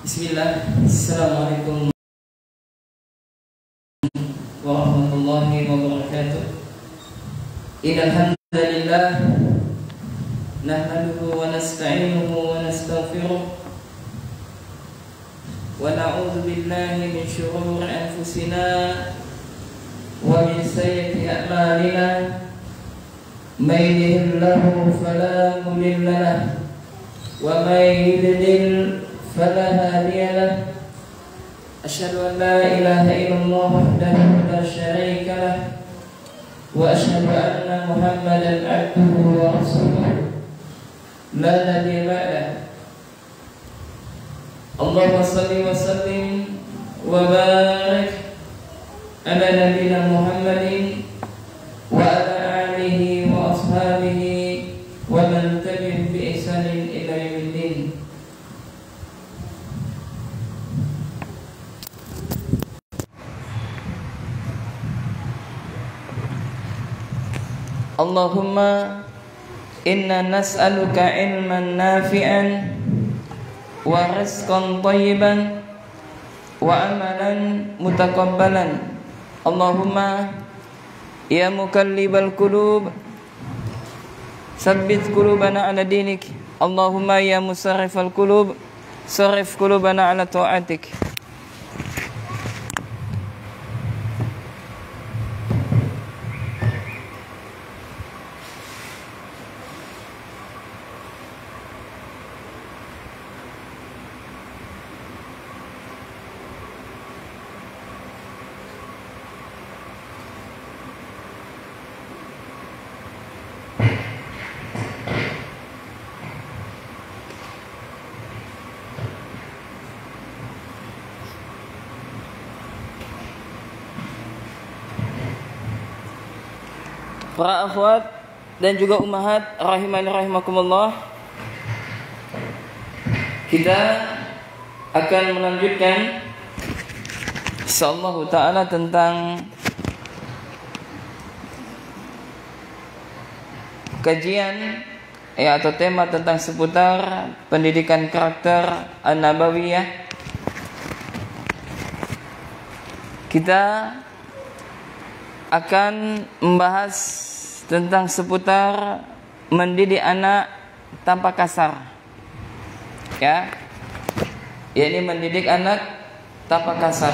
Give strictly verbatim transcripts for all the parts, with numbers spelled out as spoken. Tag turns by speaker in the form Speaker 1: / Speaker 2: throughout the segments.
Speaker 1: Bismillah. Assalamualaikum warahmatullahi wabarakatuh. Innal hamdalillah nahmaduhu wa nasta'inuhu wa nastaghfiruh wa na'udzu billahi min shururi anfusina wa min sayyiati a'malina. May yahdihillahu fala mudilla lahu wa may yudlil فلا هادي له. أشهد أن لا إله إلا الله وحده لا شريك له وأشهد أن محمدا عبده ورسوله لا نبي بعده. اللهم صل وسلم وبارك على نبينا محمد وعلى آله وأصحابه ومن تبعهم بإحسان إلى يوم الدين. Allahumma inna nas'aluka ilman nafi'an wa rizqan thayyiban wa amalan mutakabbalan. Allahumma ya mukallibal qulub sabbit qulubana ala dinik. Allahumma ya musarrifal qulub sarrif qulubana ala ta'atik. Para akhwat dan juga ummahat rahimani rahimakumullah, kita akan melanjutkan insyaallah taala tentang kajian ya atau tema tentang seputar pendidikan karakter an-nabawiyah. Kita akan membahas tentang seputar mendidik anak tanpa kasar. Ya. Yakni mendidik anak tanpa kasar.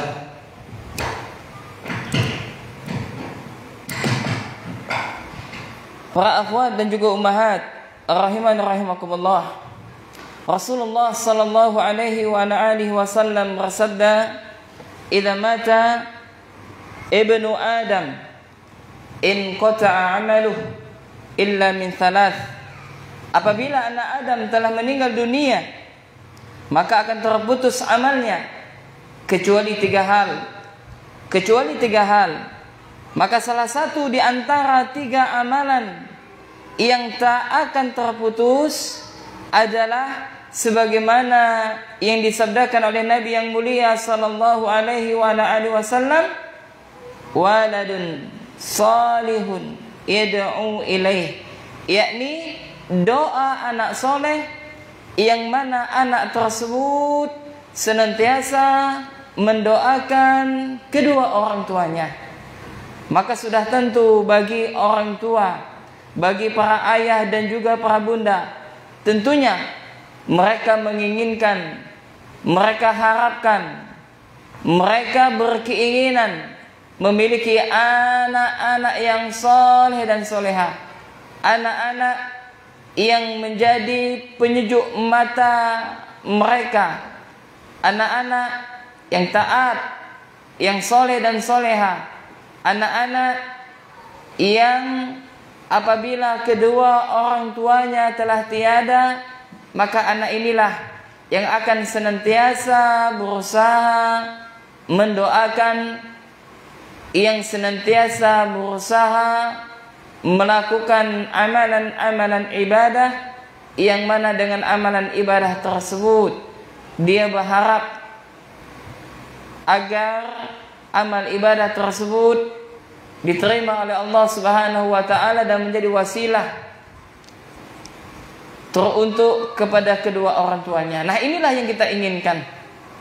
Speaker 1: Para akhwat dan juga ummahat rahiman rahimakumullah. Rasulullah sallallahu alaihi wa ala alihi wasallam bersabda, "Idza mata ibnu Adam in qata'a 'amaluhu illa min thalath." Apabila anak Adam telah meninggal dunia, maka akan terputus amalnya kecuali tiga hal. Kecuali tiga hal. Maka salah satu di antara tiga amalan yang tak akan terputus adalah sebagaimana yang disabdakan oleh Nabi yang mulia sallallahu alaihi wa alihi wasallam, waladun salihun yad'u ilaih, yakni doa anak soleh yang mana anak tersebut senantiasa mendoakan kedua orang tuanya. Maka sudah tentu bagi orang tua, bagi para ayah dan juga para bunda, tentunya mereka menginginkan, mereka harapkan, mereka berkeinginan memiliki anak-anak yang soleh dan soleha, anak-anak yang menjadi penyejuk mata mereka, anak-anak yang taat, yang soleh dan soleha, anak-anak yang apabila kedua orang tuanya telah tiada, maka anak inilah yang akan senantiasa berusaha mendoakan, yang senantiasa berusaha melakukan amalan-amalan ibadah, yang mana dengan amalan ibadah tersebut dia berharap agar amal ibadah tersebut diterima oleh Allah Subhanahu wa taala dan menjadi wasilah teruntuk kepada kedua orang tuanya. Nah, inilah yang kita inginkan.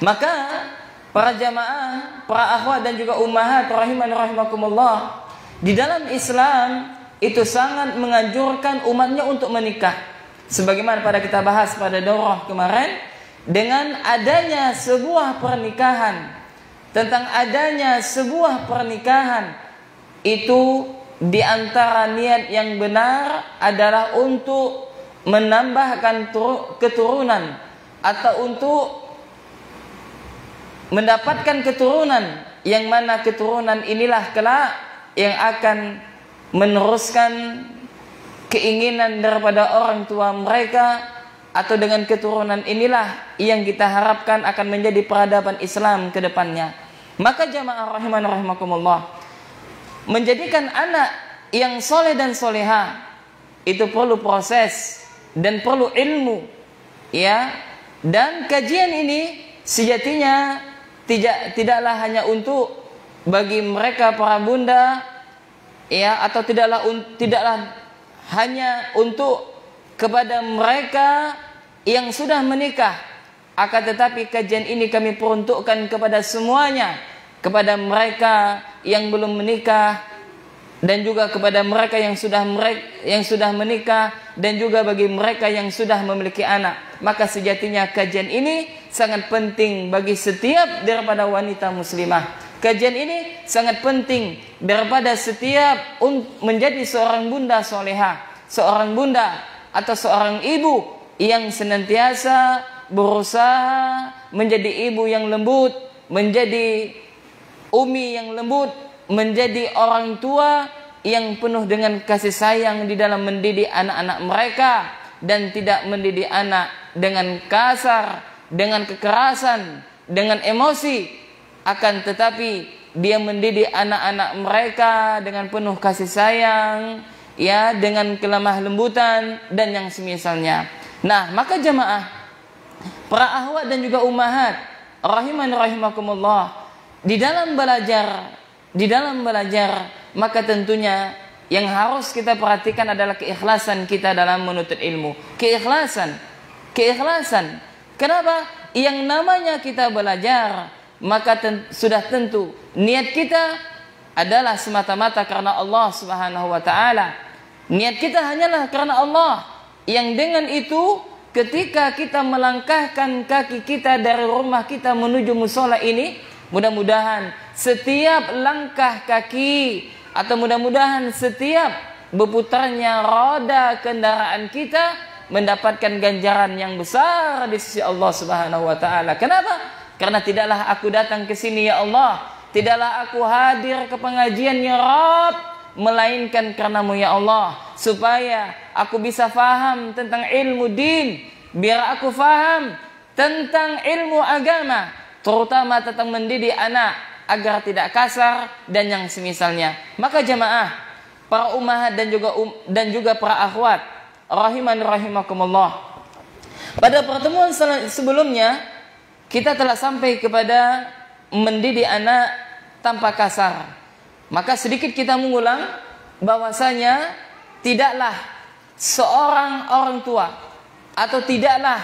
Speaker 1: Maka para jamaah, para akhwat dan juga ummahat rahiman rahimakumullah, di dalam Islam itu sangat menganjurkan umatnya untuk menikah. Sebagaimana pada kita bahas pada daurah kemarin, dengan adanya sebuah pernikahan, tentang adanya sebuah pernikahan itu di antara niat yang benar adalah untuk menambahkan keturunan atau untuk mendapatkan keturunan, yang mana keturunan inilah kelak yang akan meneruskan keinginan daripada orang tua mereka, atau dengan keturunan inilah yang kita harapkan akan menjadi peradaban Islam ke depannya. Maka jamaah rahiman rahimakumullah, menjadikan anak yang soleh dan soleha itu perlu proses dan perlu ilmu, ya. Dan kajian ini sejatinya tidak tidaklah hanya untuk bagi mereka para bunda, ya, atau tidaklah tidaklah hanya untuk kepada mereka yang sudah menikah, akan tetapi kajian ini kami peruntukkan kepada semuanya, kepada mereka yang belum menikah dan juga kepada mereka yang sudah mereka yang sudah menikah, dan juga bagi mereka yang sudah memiliki anak. Maka sejatinya kajian ini sangat penting bagi setiap daripada wanita muslimah. Kajian ini sangat penting daripada setiap menjadi seorang bunda soleha, seorang bunda atau seorang ibu yang senantiasa berusaha menjadi ibu yang lembut, menjadi umi yang lembut, menjadi orang tua yang penuh dengan kasih sayang di dalam mendidik anak-anak mereka, dan tidak mendidik anak dengan kasar, dengan kekerasan, dengan emosi, akan tetapi dia mendidik anak-anak mereka dengan penuh kasih sayang, ya, dengan kelemah lembutan dan yang semisalnya. Nah, maka jamaah, para ahwat dan juga ummahat rahiman rahimakumullah, di dalam belajar, di dalam belajar, maka tentunya yang harus kita perhatikan adalah keikhlasan kita dalam menuntut ilmu. Keikhlasan, keikhlasan. Kenapa? Yang namanya kita belajar, maka ten- sudah tentu niat kita adalah semata-mata karena Allah Subhanahu wa taala. Niat kita hanyalah karena Allah, yang dengan itu ketika kita melangkahkan kaki kita dari rumah kita menuju musola ini, mudah-mudahan setiap langkah kaki atau mudah-mudahan setiap berputarnya roda kendaraan kita mendapatkan ganjaran yang besar di sisi Allah Subhanahu wa taala. Kenapa? Karena tidaklah aku datang ke sini ya Allah, tidaklah aku hadir ke pengajian ya Rabb, melainkan karenamu ya Allah, supaya aku bisa faham tentang ilmu din, biar aku faham tentang ilmu agama, terutama tentang mendidik anak agar tidak kasar dan yang semisalnya. Maka jamaah, para ummahat dan juga um, dan juga para akhwat rahiman rahimakumullah, pada pertemuan sebelumnya kita telah sampai kepada mendidik anak tanpa kasar. Maka sedikit kita mengulang bahwasanya tidaklah seorang orang tua atau tidaklah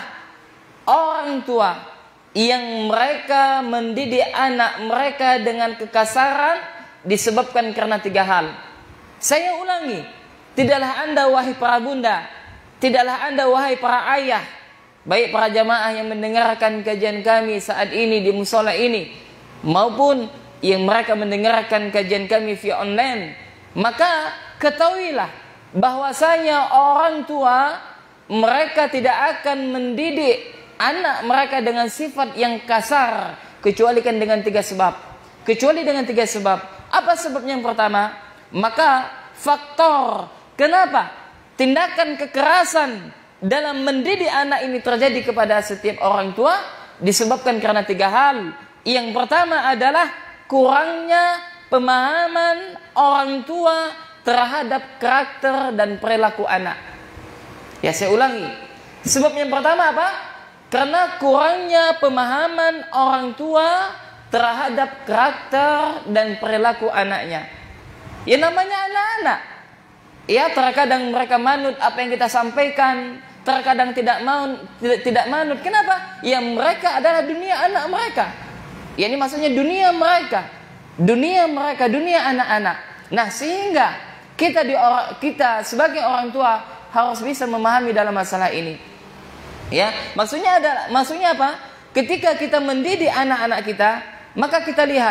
Speaker 1: orang tua yang mereka mendidik anak mereka dengan kekasaran disebabkan karena tiga hal. Saya ulangi, tidaklah Anda wahai para bunda, tidaklah Anda wahai para ayah, baik para jamaah yang mendengarkan kajian kami saat ini di musola ini, maupun yang mereka mendengarkan kajian kami via online, maka ketahuilah bahwasanya orang tua mereka tidak akan mendidik anak mereka dengan sifat yang kasar, kecuali kan dengan tiga sebab. Kecuali dengan tiga sebab. Apa sebabnya yang pertama? Maka faktor kenapa tindakan kekerasan dalam mendidik anak ini terjadi kepada setiap orang tua disebabkan karena tiga hal. Yang pertama adalah kurangnya pemahaman orang tua terhadap karakter dan perilaku anak. Ya, saya ulangi. Sebab yang pertama apa? Karena kurangnya pemahaman orang tua terhadap karakter dan perilaku anaknya. Ya namanya anak-anak, ya terkadang mereka manut apa yang kita sampaikan, terkadang tidak mau tidak, tidak manut. Kenapa? Ya mereka adalah dunia anak mereka. Ya ini maksudnya dunia mereka, dunia mereka, dunia anak-anak. Nah sehingga kita di orang, kita sebagai orang tua harus bisa memahami dalam masalah ini. Ya, maksudnya adalah maksudnya apa? Ketika kita mendidik anak-anak kita, maka kita lihat,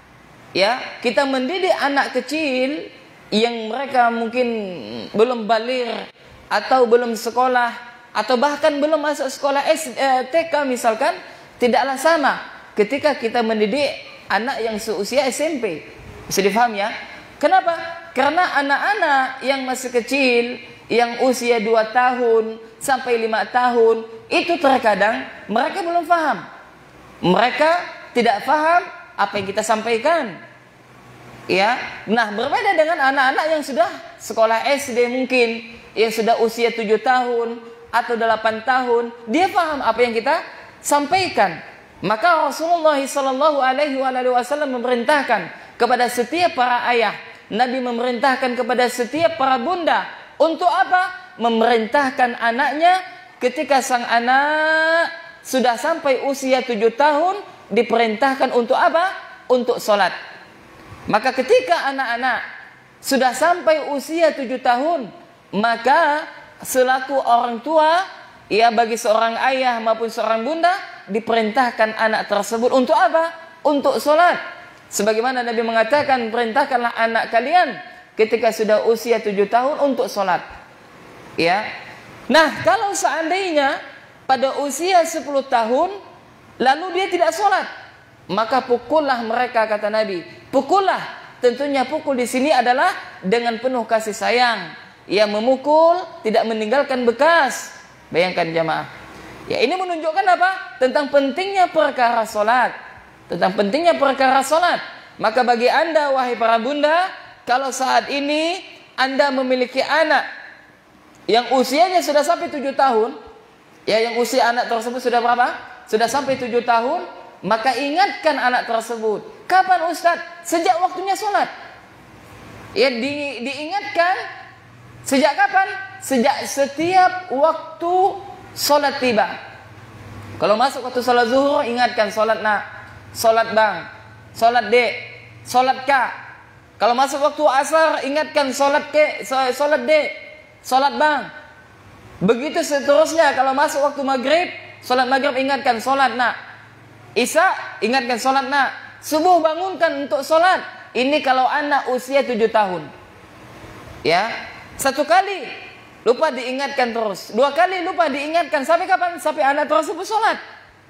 Speaker 1: ya, kita mendidik anak kecil yang mereka mungkin belum baligh atau belum sekolah atau bahkan belum masuk sekolah S, eh, T K misalkan, tidaklah sama ketika kita mendidik anak yang seusia S M P. Bisa difaham ya? Kenapa? Karena anak-anak yang masih kecil, yang usia dua tahun sampai lima tahun, itu terkadang mereka belum paham. Mereka tidak paham apa yang kita sampaikan. Ya, nah berbeda dengan anak-anak yang sudah sekolah S D mungkin, yang sudah usia tujuh tahun atau delapan tahun, dia paham apa yang kita sampaikan. Maka Rasulullah shallallahu alaihi wasallam memerintahkan kepada setiap para ayah, Nabi memerintahkan kepada setiap para bunda untuk apa? Memerintahkan anaknya ketika sang anak sudah sampai usia tujuh tahun, diperintahkan untuk apa? Untuk sholat. Maka ketika anak-anak sudah sampai usia tujuh tahun, maka selaku orang tua, ya bagi seorang ayah maupun seorang bunda, diperintahkan anak tersebut untuk apa? Untuk sholat. Sebagaimana Nabi mengatakan, perintahkanlah anak kalian ketika sudah usia tujuh tahun untuk sholat. Ya. Nah, kalau seandainya pada usia sepuluh tahun, lalu dia tidak sholat, maka pukullah mereka, kata Nabi. Pukullah. Tentunya pukul di sini adalah dengan penuh kasih sayang. Ia memukul, tidak meninggalkan bekas. Bayangkan jamaah. Ya, ini menunjukkan apa? Tentang pentingnya perkara sholat. Tentang pentingnya perkara sholat. Maka bagi anda, wahai para bunda, kalau saat ini anda memiliki anak yang usianya sudah sampai tujuh tahun, ya yang usia anak tersebut sudah berapa? Sudah sampai tujuh tahun, maka ingatkan anak tersebut. Kapan Ustadz? Sejak waktunya sholat. Ya di, diingatkan sejak kapan? Sejak setiap waktu sholat tiba. Kalau masuk waktu sholat zuhur, ingatkan sholat nak, sholat bang, sholat dek, sholat kak. Kalau masuk waktu asar, ingatkan sholat ke, sholat dek, sholat bang. Begitu seterusnya. Kalau masuk waktu maghrib, sholat maghrib ingatkan sholat nak. Isya ingatkan sholat nak. Subuh bangunkan untuk sholat. Ini kalau anak usia tujuh tahun. Ya, satu kali lupa diingatkan terus, dua kali lupa diingatkan, sampai kapan? Sampai anak tersebut sholat.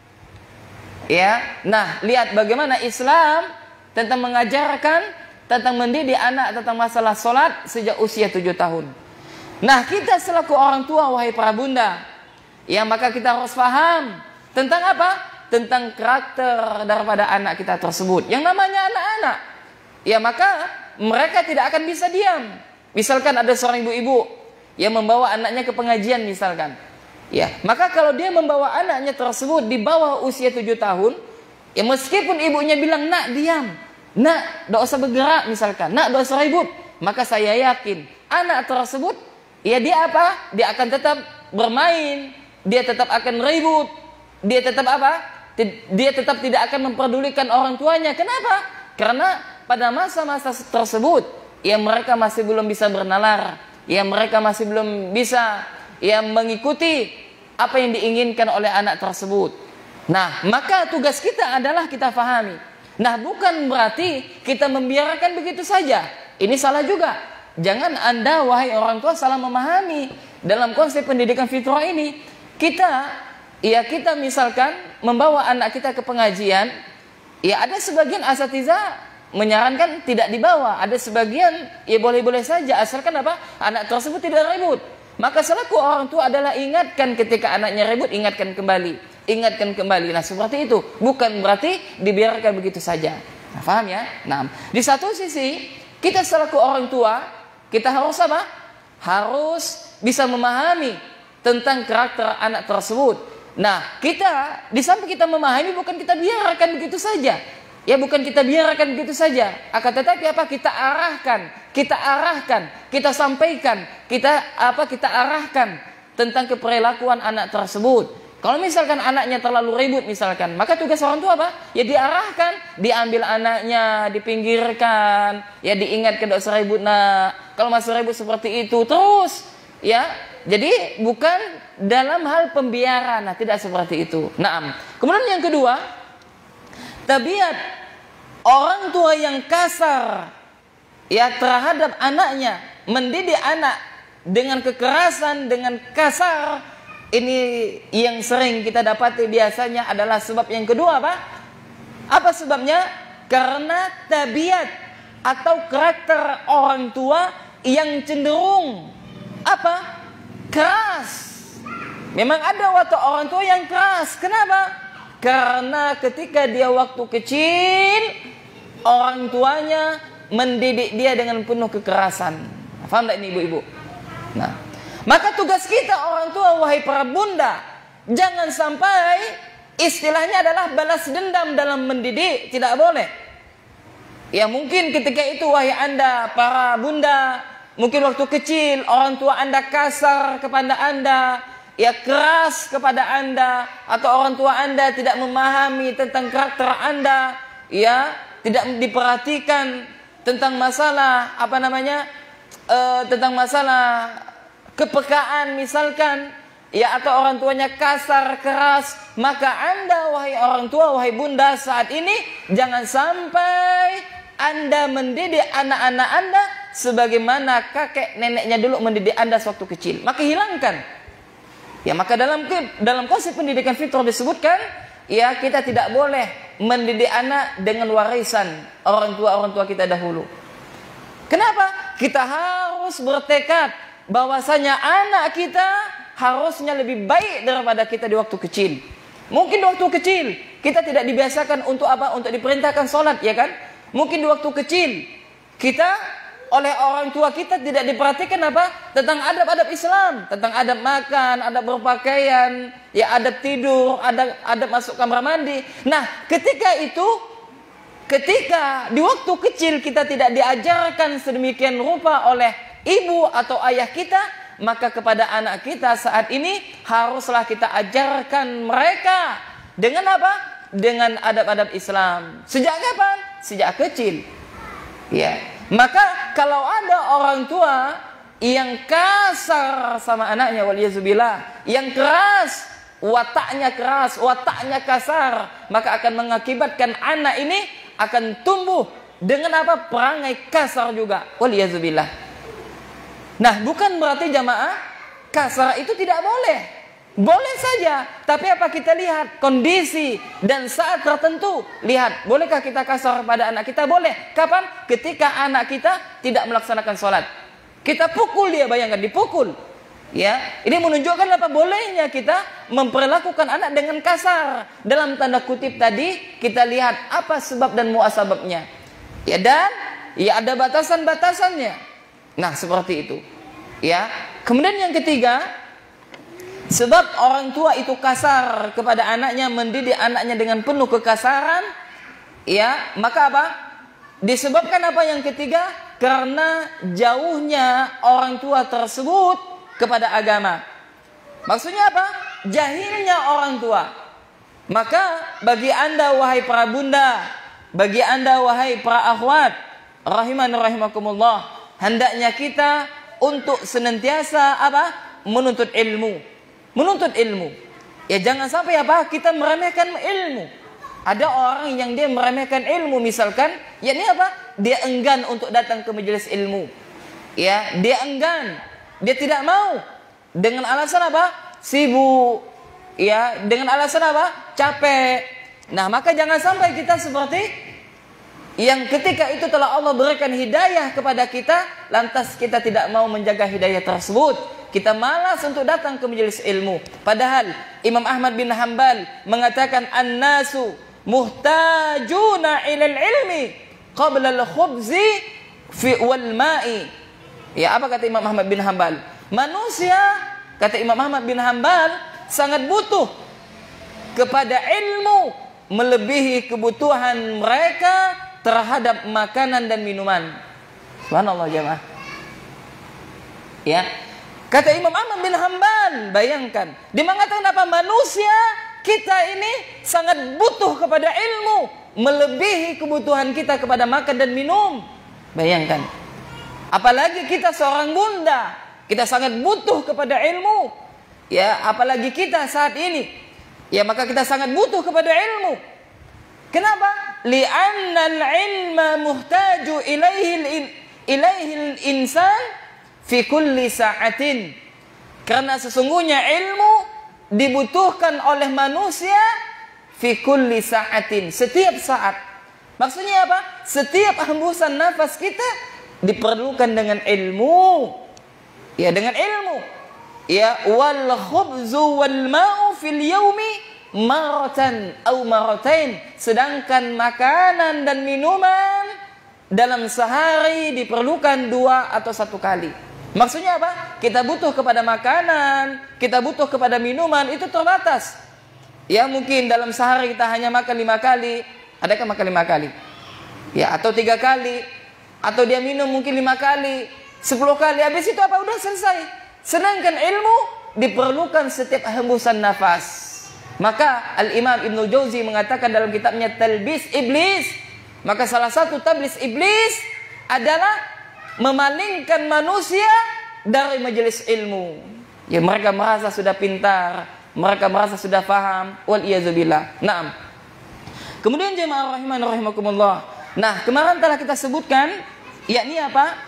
Speaker 1: Ya, nah lihat bagaimana Islam tentang mengajarkan, tentang mendidik anak tentang masalah sholat sejak usia tujuh tahun. Nah kita selaku orang tua, wahai para bunda, ya maka kita harus paham tentang apa? Tentang karakter daripada anak kita tersebut, yang namanya anak-anak. Ya maka mereka tidak akan bisa diam. Misalkan ada seorang ibu-ibu yang membawa anaknya ke pengajian misalkan, ya maka kalau dia membawa anaknya tersebut di bawah usia tujuh tahun, ya meskipun ibunya bilang nak diam, nak tidak usah bergerak misalkan, nak tidak usah ribut, maka saya yakin anak tersebut, ya dia apa? Dia akan tetap bermain, dia tetap akan ribut, dia tetap apa? Dia tetap tidak akan memperdulikan orang tuanya. Kenapa? Karena pada masa-masa tersebut, ya mereka masih belum bisa bernalar, ya mereka masih belum bisa ya mengikuti apa yang diinginkan oleh anak tersebut. Nah, maka tugas kita adalah kita fahami. Nah, bukan berarti kita membiarkan begitu saja. Ini salah juga. Jangan anda, wahai orang tua, salah memahami dalam konsep pendidikan fitrah ini. Kita Ya kita misalkan membawa anak kita ke pengajian, ya ada sebagian asatidzah menyarankan tidak dibawa, ada sebagian ya boleh-boleh saja asalkan apa? Anak tersebut tidak ribut. Maka selaku orang tua adalah ingatkan ketika anaknya ribut, ingatkan kembali, ingatkan kembali. Nah seperti itu, bukan berarti dibiarkan begitu saja. Nah, paham ya? Nah, di satu sisi kita selaku orang tua, kita harus apa? Harus bisa memahami tentang karakter anak tersebut. Nah, kita di samping kita memahami, bukan kita biarkan begitu saja. Ya, bukan kita biarkan begitu saja. Akan tetapi apa? Kita arahkan, kita arahkan, kita sampaikan, kita apa? Kita arahkan tentang keperilakuan anak tersebut. Kalau misalkan anaknya terlalu ribut misalkan, maka tugas orang tua apa? Ya diarahkan, diambil anaknya, dipinggirkan, ya diingatkan tidak usah ribut nak. Kalau masih ribut seperti itu terus, ya. Jadi bukan dalam hal pembiaran, nah tidak seperti itu. Naam. Kemudian yang kedua, tabiat orang tua yang kasar ya terhadap anaknya, mendidik anak dengan kekerasan, dengan kasar, ini yang sering kita dapati biasanya adalah sebab yang kedua apa? Apa sebabnya? Karena tabiat atau karakter orang tua yang cenderung apa? Keras. Memang ada watak orang tua yang keras. Kenapa? Karena ketika dia waktu kecil, orang tuanya mendidik dia dengan penuh kekerasan. Faham tak ini ibu-ibu? Nah, maka tugas kita orang tua, wahai para bunda, jangan sampai istilahnya adalah balas dendam dalam mendidik. Tidak boleh. Ya mungkin ketika itu wahai anda para bunda, mungkin waktu kecil orang tua anda kasar kepada anda, ya keras kepada anda, atau orang tua anda tidak memahami tentang karakter anda, ya tidak diperhatikan tentang masalah apa namanya uh, tentang masalah kepekaan misalkan, ya atau orang tuanya kasar keras, maka anda wahai orang tua, wahai bunda saat ini jangan sampai anda mendidik anak-anak anda sebagaimana kakek neneknya dulu mendidik anda sewaktu kecil. Maka hilangkan. Ya maka dalam dalam konsep pendidikan fitrah disebutkan, ya kita tidak boleh mendidik anak dengan warisan orang tua orang tua kita dahulu. Kenapa? Kita harus bertekad bahwasanya anak kita harusnya lebih baik daripada kita di waktu kecil. Mungkin di waktu kecil kita tidak dibiasakan untuk apa? Untuk diperintahkan sholat, ya kan? Mungkin di waktu kecil kita oleh orang tua kita tidak diperhatikan apa? Tentang adab-adab Islam, tentang adab makan, adab berpakaian, ya adab tidur, adab, adab masuk kamar mandi. Nah, ketika itu, ketika di waktu kecil kita tidak diajarkan sedemikian rupa oleh ibu atau ayah kita, maka kepada anak kita saat ini haruslah kita ajarkan mereka dengan apa? Dengan adab-adab Islam. Sejak kapan? Sejak kecil. Ya. Maka kalau ada orang tua yang kasar sama anaknya, waliyazubillah, yang keras, wataknya keras, wataknya kasar, maka akan mengakibatkan anak ini akan tumbuh dengan apa? Perangai kasar juga, waliyazubillah. Nah, bukan berarti jamaah kasar itu tidak boleh. Boleh saja, tapi apa kita lihat kondisi dan saat tertentu. Lihat, bolehkah kita kasar pada anak kita? Boleh. Kapan? Ketika anak kita tidak melaksanakan sholat. Kita pukul dia, bayangkan dipukul. Ya, ini menunjukkan apa? Bolehnya kita memperlakukan anak dengan kasar. Dalam tanda kutip tadi, kita lihat apa sebab dan muasababnya. Ya, dan ya ada batasan-batasannya. Nah, seperti itu. Ya. Kemudian yang ketiga, sebab orang tua itu kasar kepada anaknya, mendidik anaknya dengan penuh kekasaran, ya, maka apa? Disebabkan apa yang ketiga? Karena jauhnya orang tua tersebut kepada agama. Maksudnya apa? Jahilnya orang tua. Maka bagi anda wahai para bunda, bagi anda wahai para akhwat, rahiman rahimakumullah, hendaknya kita untuk senantiasa apa? Menuntut ilmu. Menuntut ilmu. Ya jangan sampai apa? Kita meremehkan ilmu. Ada orang yang dia meremehkan ilmu misalkan, yakni apa? Dia enggan untuk datang ke majelis ilmu. Ya, dia enggan. Dia tidak mau. Dengan alasan apa? Sibuk. Ya, dengan alasan apa? Capek. Nah, maka jangan sampai kita seperti yang ketika itu telah Allah berikan hidayah kepada kita, lantas kita tidak mau menjaga hidayah tersebut. Kita malas untuk datang ke majelis ilmu. Padahal Imam Ahmad bin Hanbal mengatakan an-nasu muhtajuna ilal ilmi qabla al-khubzi fi wal ma'i. Ya, apa kata Imam Ahmad bin Hanbal? Manusia, kata Imam Ahmad bin Hanbal, sangat butuh kepada ilmu melebihi kebutuhan mereka terhadap makanan dan minuman. Subhanallah jemaah. Ya. Kata Imam Ahmad bin Hanbal, bayangkan, dia mengatakan apa? Manusia kita ini sangat butuh kepada ilmu, melebihi kebutuhan kita kepada makan dan minum. Bayangkan. Apalagi kita seorang bunda, kita sangat butuh kepada ilmu. Ya, apalagi kita saat ini. Ya, maka kita sangat butuh kepada ilmu. Kenapa? Li'anna al-ilma muhtaju ilaihi ilaihi al-insan fi kulli sa'atin. Karena sesungguhnya ilmu dibutuhkan oleh manusia fi kulli sa'atin, setiap saat. Maksudnya apa? Setiap hembusan nafas kita diperlukan dengan ilmu. Ya, dengan ilmu. Ya, wal khubzu wal ma'u fil yaumi maratan atau maratain. Sedangkan makanan dan minuman dalam sehari diperlukan dua atau satu kali. Maksudnya apa? Kita butuh kepada makanan, kita butuh kepada minuman, itu terbatas. Ya, mungkin dalam sehari kita hanya makan lima kali. Adakah makan lima kali? Ya, atau tiga kali. Atau dia minum mungkin lima kali, sepuluh kali. Habis itu apa? Udah selesai. Sedangkan ilmu diperlukan setiap hembusan nafas. Maka Al-Imam Ibnu Jauzi mengatakan dalam kitabnya Talbis Iblis, maka salah satu tablis iblis adalah memalingkan manusia dari majelis ilmu. Ya, mereka merasa sudah pintar, mereka merasa sudah paham. Wal iyazubillah. Naam. Kemudian jemaah rahiman rahimakumullah. Nah, kemarin telah kita sebutkan, yakni apa?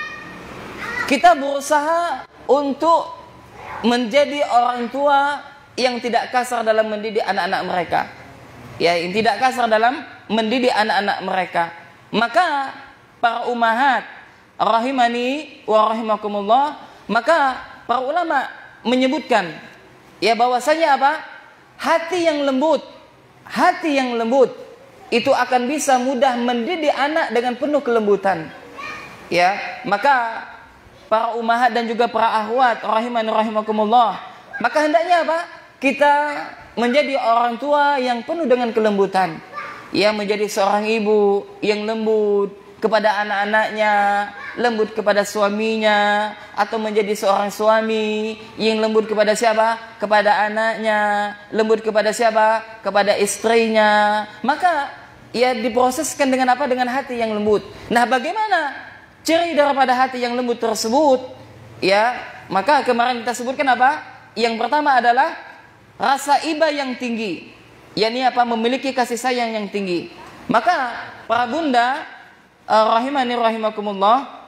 Speaker 1: Kita berusaha untuk menjadi orang tua yang tidak kasar dalam mendidik anak-anak mereka. Ya, yang tidak kasar dalam mendidik anak-anak mereka. Maka para ummahat rahimani wa rahimakumullah, maka para ulama menyebutkan ya bahwasanya apa? Hati yang lembut, hati yang lembut itu akan bisa mudah mendidik anak dengan penuh kelembutan. Ya, maka para ummahat dan juga para akhwat rahimani rahimakumullah, maka hendaknya apa? Kita menjadi orang tua yang penuh dengan kelembutan. Ya, menjadi seorang ibu yang lembut kepada anak-anaknya, lembut kepada suaminya, atau menjadi seorang suami yang lembut kepada siapa? Kepada anaknya, lembut kepada siapa? Kepada istrinya. Maka ia diproseskan dengan apa? Dengan hati yang lembut. Nah, bagaimana ciri daripada hati yang lembut tersebut? Ya, maka kemarin kita sebutkan apa? Yang pertama adalah rasa iba yang tinggi. yakni apa? Memiliki kasih sayang yang tinggi. Maka para bunda rahimani rahimakumullah,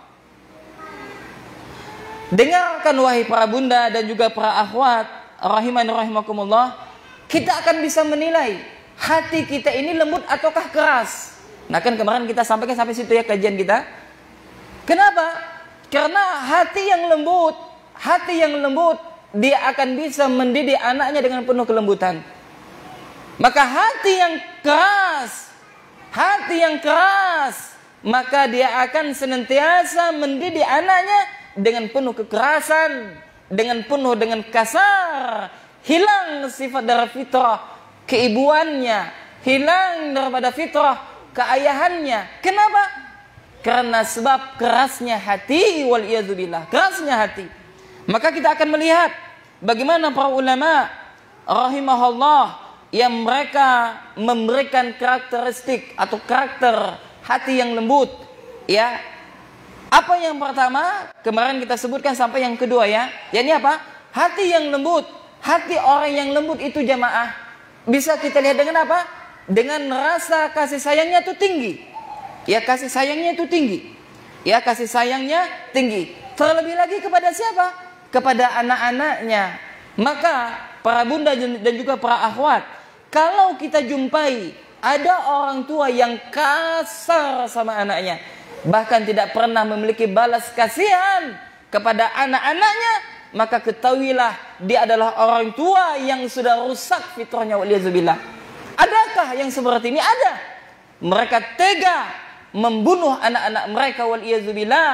Speaker 1: dengarkan wahai para bunda dan juga para akhwat rahimani rahimakumullah, kita akan bisa menilai hati kita ini lembut ataukah keras. Nah, kan kemarin kita sampaikan sampai situ ya kajian kita. Kenapa? Karena hati yang lembut, hati yang lembut dia akan bisa mendidik anaknya dengan penuh kelembutan. Maka hati yang keras, hati yang keras, maka dia akan senantiasa mendidik anaknya dengan penuh kekerasan, dengan penuh dengan kasar. Hilang sifat dari fitrah keibuannya, hilang daripada fitrah keayahannya. Kenapa? Karena sebab kerasnya hati, wal iyadzubillah, kerasnya hati. Maka kita akan melihat bagaimana para ulama rahimahullah yang mereka memberikan karakteristik atau karakter hati yang lembut. Ya, apa yang pertama kemarin kita sebutkan sampai yang kedua ya. Yakni apa? Hati yang lembut. Hati orang yang lembut itu jamaah bisa kita lihat dengan apa? Dengan rasa kasih sayangnya itu tinggi. Ya, kasih sayangnya itu tinggi. Ya, kasih sayangnya tinggi. Terlebih lagi kepada siapa? Kepada anak-anaknya. Maka para bunda dan juga para akhwat, kalau kita jumpai ada orang tua yang kasar sama anaknya, bahkan tidak pernah memiliki balas kasihan kepada anak-anaknya, maka ketahuilah dia adalah orang tua yang sudah rusak fitrahnya, waliyazubillah. Adakah yang seperti ini? Ada. Mereka tega membunuh anak-anak mereka, waliyazubillah.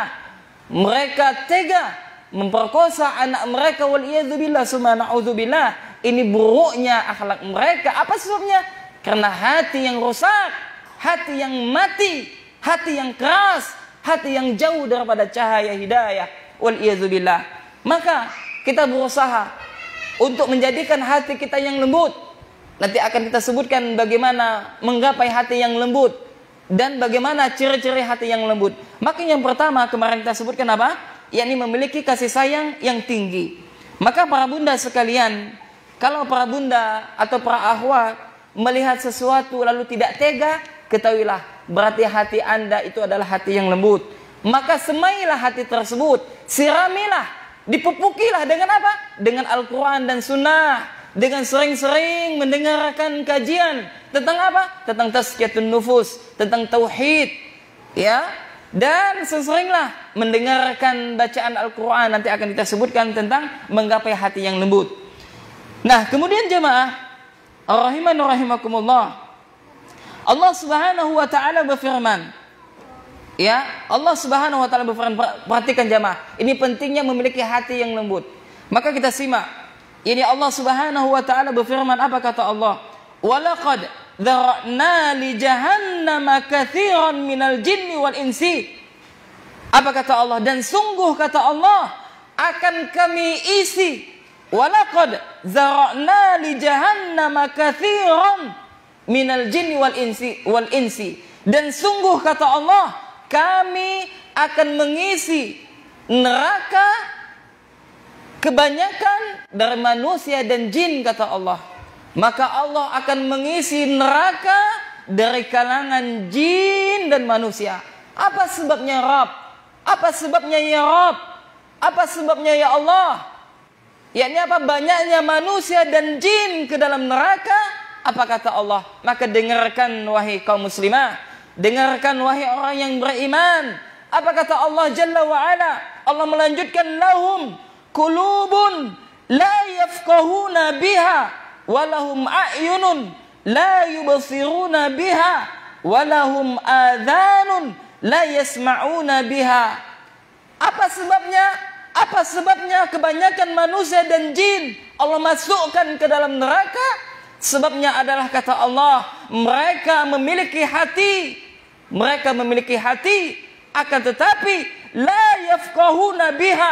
Speaker 1: Mereka tega memperkosa anak mereka, waliyazubillah, summa na'udzubillah. Ini buruknya akhlak mereka. Apa sebabnya? Karena hati yang rusak, hati yang mati, hati yang keras, hati yang jauh daripada cahaya hidayah, waliyazubillah. Maka kita berusaha untuk menjadikan hati kita yang lembut. Nanti akan kita sebutkan bagaimana menggapai hati yang lembut dan bagaimana ciri-ciri hati yang lembut. Maka yang pertama kemarin kita sebutkan apa? Yakni memiliki kasih sayang yang tinggi. Maka para bunda sekalian, kalau para bunda atau para akhwat melihat sesuatu lalu tidak tega, ketahuilah berarti hati anda itu adalah hati yang lembut. Maka semailah hati tersebut, siramilah, dipupukilah dengan apa? Dengan Al-Quran dan Sunnah. Dengan sering-sering mendengarkan kajian tentang apa? Tentang tazkiyatun nufus, tentang tauhid, ya. Dan seringlah mendengarkan bacaan Al-Quran. Nanti akan kita sebutkan tentang menggapai hati yang lembut. Nah, kemudian jemaah rahiman rahimakumullah, Allah Subhanahu wa taala berfirman, ya, Allah Subhanahu wa taala berfirman, perhatikan jamaah, ini pentingnya memiliki hati yang lembut. Maka kita simak. Ini Allah Subhanahu wa taala berfirman, apa kata Allah? Walaqad dzara'na li jahannama katsiran minal jinni wal insi. Apa kata Allah? Dan sungguh kata Allah, akan kami isi. Walaqad dzara'na li jahannama katsiran minal jinni wal insi wal insi. Dan sungguh kata Allah, kami akan mengisi neraka kebanyakan dari manusia dan jin, kata Allah. Maka Allah akan mengisi neraka dari kalangan jin dan manusia. Apa sebabnya Rabb? Apa sebabnya ya Rabb? Apa sebabnya ya Allah? Yakni apa? Banyaknya manusia dan jin ke dalam neraka. Apa kata Allah? Maka dengarkan wahai kaum muslimah, dengarkan wahai orang yang beriman. Apa kata Allah Jalla wa Ala? Allah melanjutkan, lahum qulubun la yafqahuna biha walahum a'yunun la yubsiruna biha walahum adhanun la yasma'una biha. Apa sebabnya? Apa sebabnya kebanyakan manusia dan jin Allah masukkan ke dalam neraka? Sebabnya adalah kata Allah, mereka memiliki hati, mereka memiliki hati, akan tetapi la yafqahuna biha,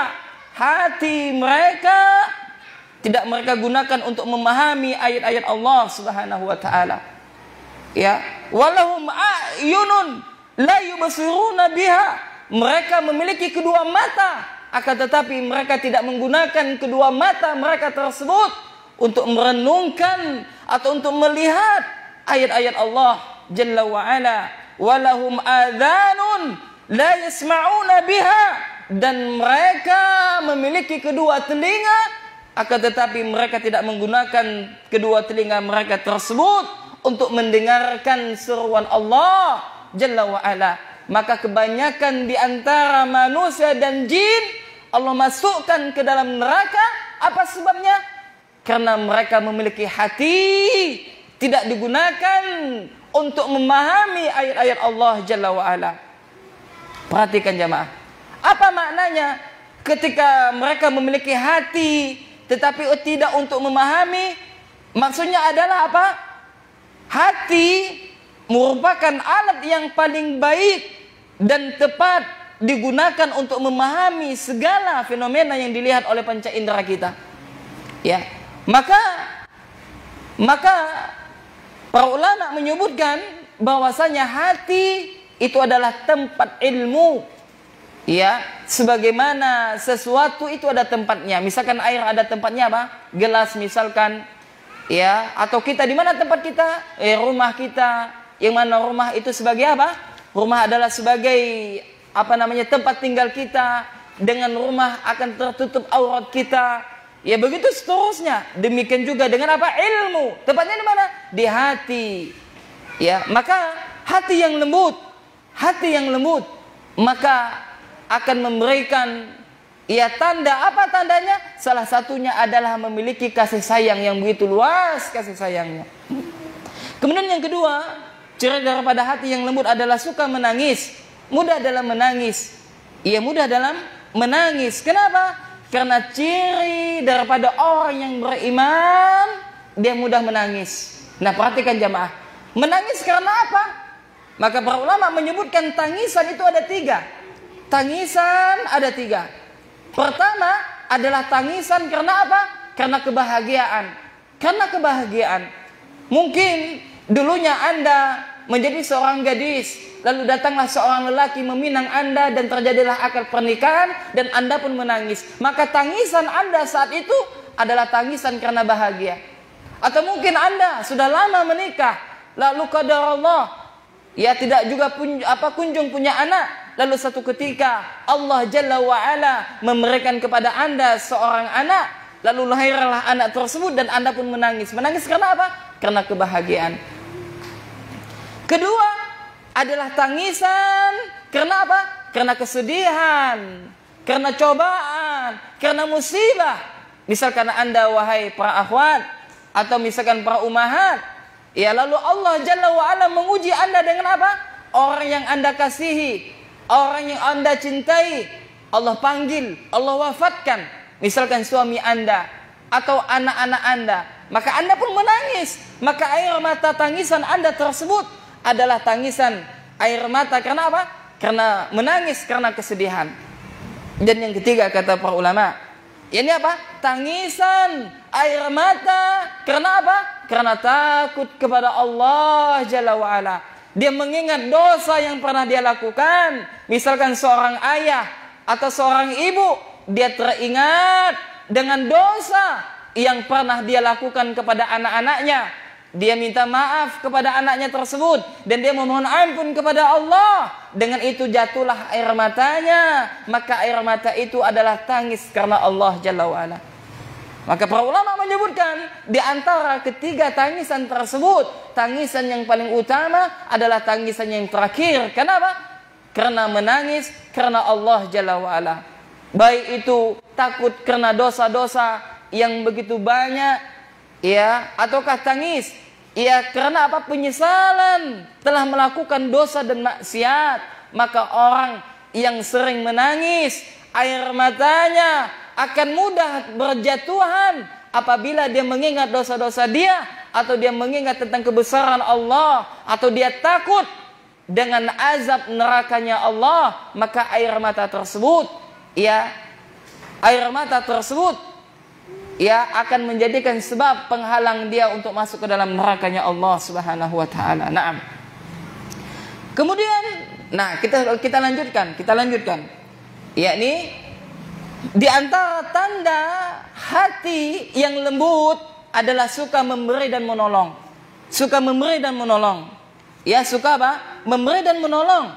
Speaker 1: hati mereka tidak mereka gunakan untuk memahami ayat-ayat Allah Subhanahu wa taala. Ya, walahum a'yunun la yubsiruna biha, mereka memiliki kedua mata, akan tetapi mereka tidak menggunakan kedua mata mereka tersebut untuk merenungkan atau untuk melihat ayat-ayat Allah Jalla wa Ala. Walahum adhanun la yasma'una biha, dan mereka memiliki kedua telinga, akan tetapi mereka tidak menggunakan kedua telinga mereka tersebut untuk mendengarkan seruan Allah Jalla wa Ala. Maka kebanyakan di antara manusia dan jin Allah masukkan ke dalam neraka. Apa sebabnya? Karena mereka memiliki hati, tidak digunakan untuk memahami ayat-ayat Allah Jalla wa Ala. Perhatikan jamaah, apa maknanya ketika mereka memiliki hati tetapi tidak untuk memahami? Maksudnya adalah apa? Hati merupakan alat yang paling baik dan tepat digunakan untuk memahami segala fenomena yang dilihat oleh panca indera kita. Ya, maka maka para ulama menyebutkan bahwasanya hati itu adalah tempat ilmu. Ya, sebagaimana sesuatu itu ada tempatnya. Misalkan air ada tempatnya apa? Gelas misalkan. Ya, atau kita di mana tempat kita? Eh, rumah kita. Yang mana rumah itu sebagai apa? Rumah adalah sebagai apa namanya? Tempat tinggal kita. Dengan rumah akan tertutup aurat kita. Ya, begitu seterusnya. Demikian juga dengan apa? Ilmu. Tempatnya di mana? Di hati. Ya, maka hati yang lembut, hati yang lembut, maka akan memberikan ya tanda. Apa tandanya? Salah satunya adalah memiliki kasih sayang yang begitu luas, kasih sayangnya. Kemudian yang kedua, ciri daripada hati yang lembut adalah suka menangis, mudah dalam menangis. Ia mudah dalam menangis. Kenapa? Karena ciri daripada orang yang beriman, dia mudah menangis. Nah, perhatikan jamaah, menangis karena apa? Maka para ulama menyebutkan tangisan itu ada tiga. Tangisan ada tiga. Pertama, adalah tangisan karena apa? Karena kebahagiaan. Karena kebahagiaan. Mungkin dulunya Anda menjadi seorang gadis, lalu datanglah seorang lelaki meminang Anda dan terjadilah akad pernikahan dan Anda pun menangis. Maka tangisan Anda saat itu adalah tangisan karena bahagia. Atau mungkin Anda sudah lama menikah, lalu qadarullah ya tidak juga pun, apa kunjung punya anak, lalu satu ketika Allah Jalla wa Ala memberikan kepada Anda seorang anak, lalu lahirlah anak tersebut dan Anda pun menangis. Menangis karena apa? Karena kebahagiaan. Kedua adalah tangisan karena apa? Karena kesedihan, karena cobaan, karena musibah. Misalkan Anda wahai para akhwat atau misalkan para ummahat, ya lalu Allah Jalla wa Ala menguji Anda dengan apa? Orang yang Anda kasihi, orang yang Anda cintai, Allah panggil, Allah wafatkan. Misalkan suami Anda atau anak-anak Anda, maka Anda pun menangis. Maka air mata tangisan Anda tersebut adalah tangisan air mata karena apa? Karena menangis karena kesedihan. Dan yang ketiga kata para ulama, ini apa? Tangisan air mata karena apa? Karena takut kepada Allah Jalla wa Ala. Dia mengingat dosa yang pernah dia lakukan. Misalkan seorang ayah atau seorang ibu, dia teringat dengan dosa yang pernah dia lakukan kepada anak-anaknya. Dia minta maaf kepada anaknya tersebut dan dia memohon ampun kepada Allah. Dengan itu jatuhlah air matanya. Maka air mata itu adalah tangis karena Allah Jalla wa Ala. Maka para ulama menyebutkan di antara ketiga tangisan tersebut, tangisan yang paling utama adalah tangisan yang terakhir. Kenapa? Karena menangis karena Allah Jalla wa Ala. Baik itu takut karena dosa-dosa yang begitu banyak, ya, ataukah tangis ya karena apa? Penyesalan telah melakukan dosa dan maksiat. Maka orang yang sering menangis, air matanya akan mudah berjatuhan apabila dia mengingat dosa-dosa dia, atau dia mengingat tentang kebesaran Allah, atau dia takut dengan azab nerakanya Allah. Maka air mata tersebut ya air mata tersebut ya akan menjadikan sebab penghalang dia untuk masuk ke dalam nerakanya Allah Subhanahu wa taala. Naam. Kemudian nah kita kita lanjutkan, kita lanjutkan. Yakni di antara tanda hati yang lembut adalah suka memberi dan menolong. Suka memberi dan menolong. Ya, suka apa? Memberi dan menolong.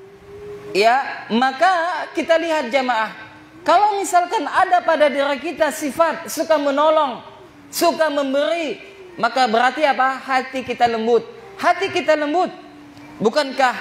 Speaker 1: Ya, maka kita lihat jamaah, kalau misalkan ada pada diri kita sifat suka menolong, suka memberi, maka berarti apa? Hati kita lembut. Hati kita lembut. Bukankah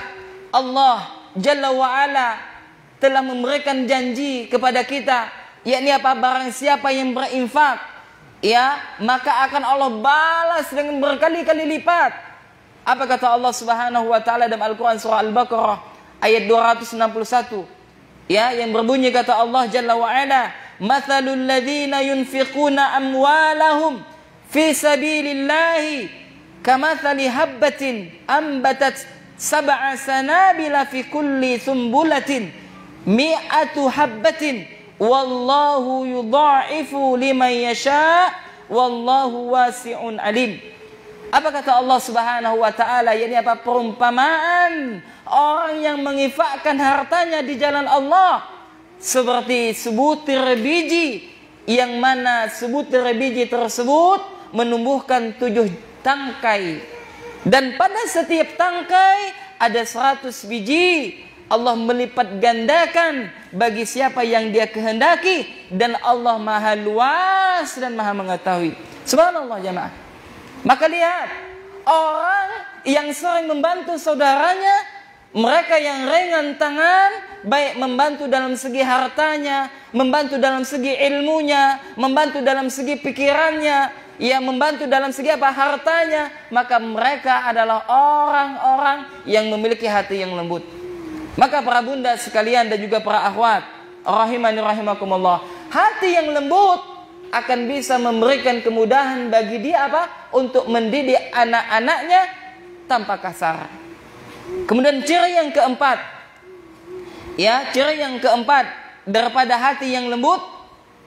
Speaker 1: Allah Jalla wa Ala telah memberikan janji kepada kita, yakni apa? Barang siapa yang berinfak, ya, maka akan Allah balas dengan berkali-kali lipat. Apa kata Allah Subhanahu wa taala dalam Al-Qur'an surah Al-Baqarah ayat dua ratus enam puluh satu? Ya, yang berbunyi kata Allah Jalla wa Ala, "Matsalul ladzina yunfiquna amwalahum fi sabilillahi kamatsali habbatin ambatat sab'a sanabila fi kulli sumbulatin mi'atu habbatin wallahu yudha'ifu liman yasha' wallahu wasi'un alim." Apa kata Allah Subhanahu wa taala? Yakni apa? Perumpamaan orang yang menginfakkan hartanya di jalan Allah seperti sebutir biji, yang mana sebutir biji tersebut menumbuhkan tujuh tangkai, dan pada setiap tangkai ada seratus biji. Allah melipat gandakan bagi siapa yang dia kehendaki, dan Allah maha luas dan maha mengetahui. Subhanallah jamaah. Maka lihat, orang yang sering membantu saudaranya, mereka yang ringan tangan, baik membantu dalam segi hartanya, membantu dalam segi ilmunya, membantu dalam segi pikirannya, yang membantu dalam segi apa? Hartanya, maka mereka adalah orang-orang yang memiliki hati yang lembut. Maka para bunda sekalian dan juga para akhwat rahimani rahimakumullah, hati yang lembut akan bisa memberikan kemudahan bagi dia apa? Untuk mendidik anak-anaknya tanpa kasar. Kemudian ciri yang keempat, ya, ciri yang keempat daripada hati yang lembut,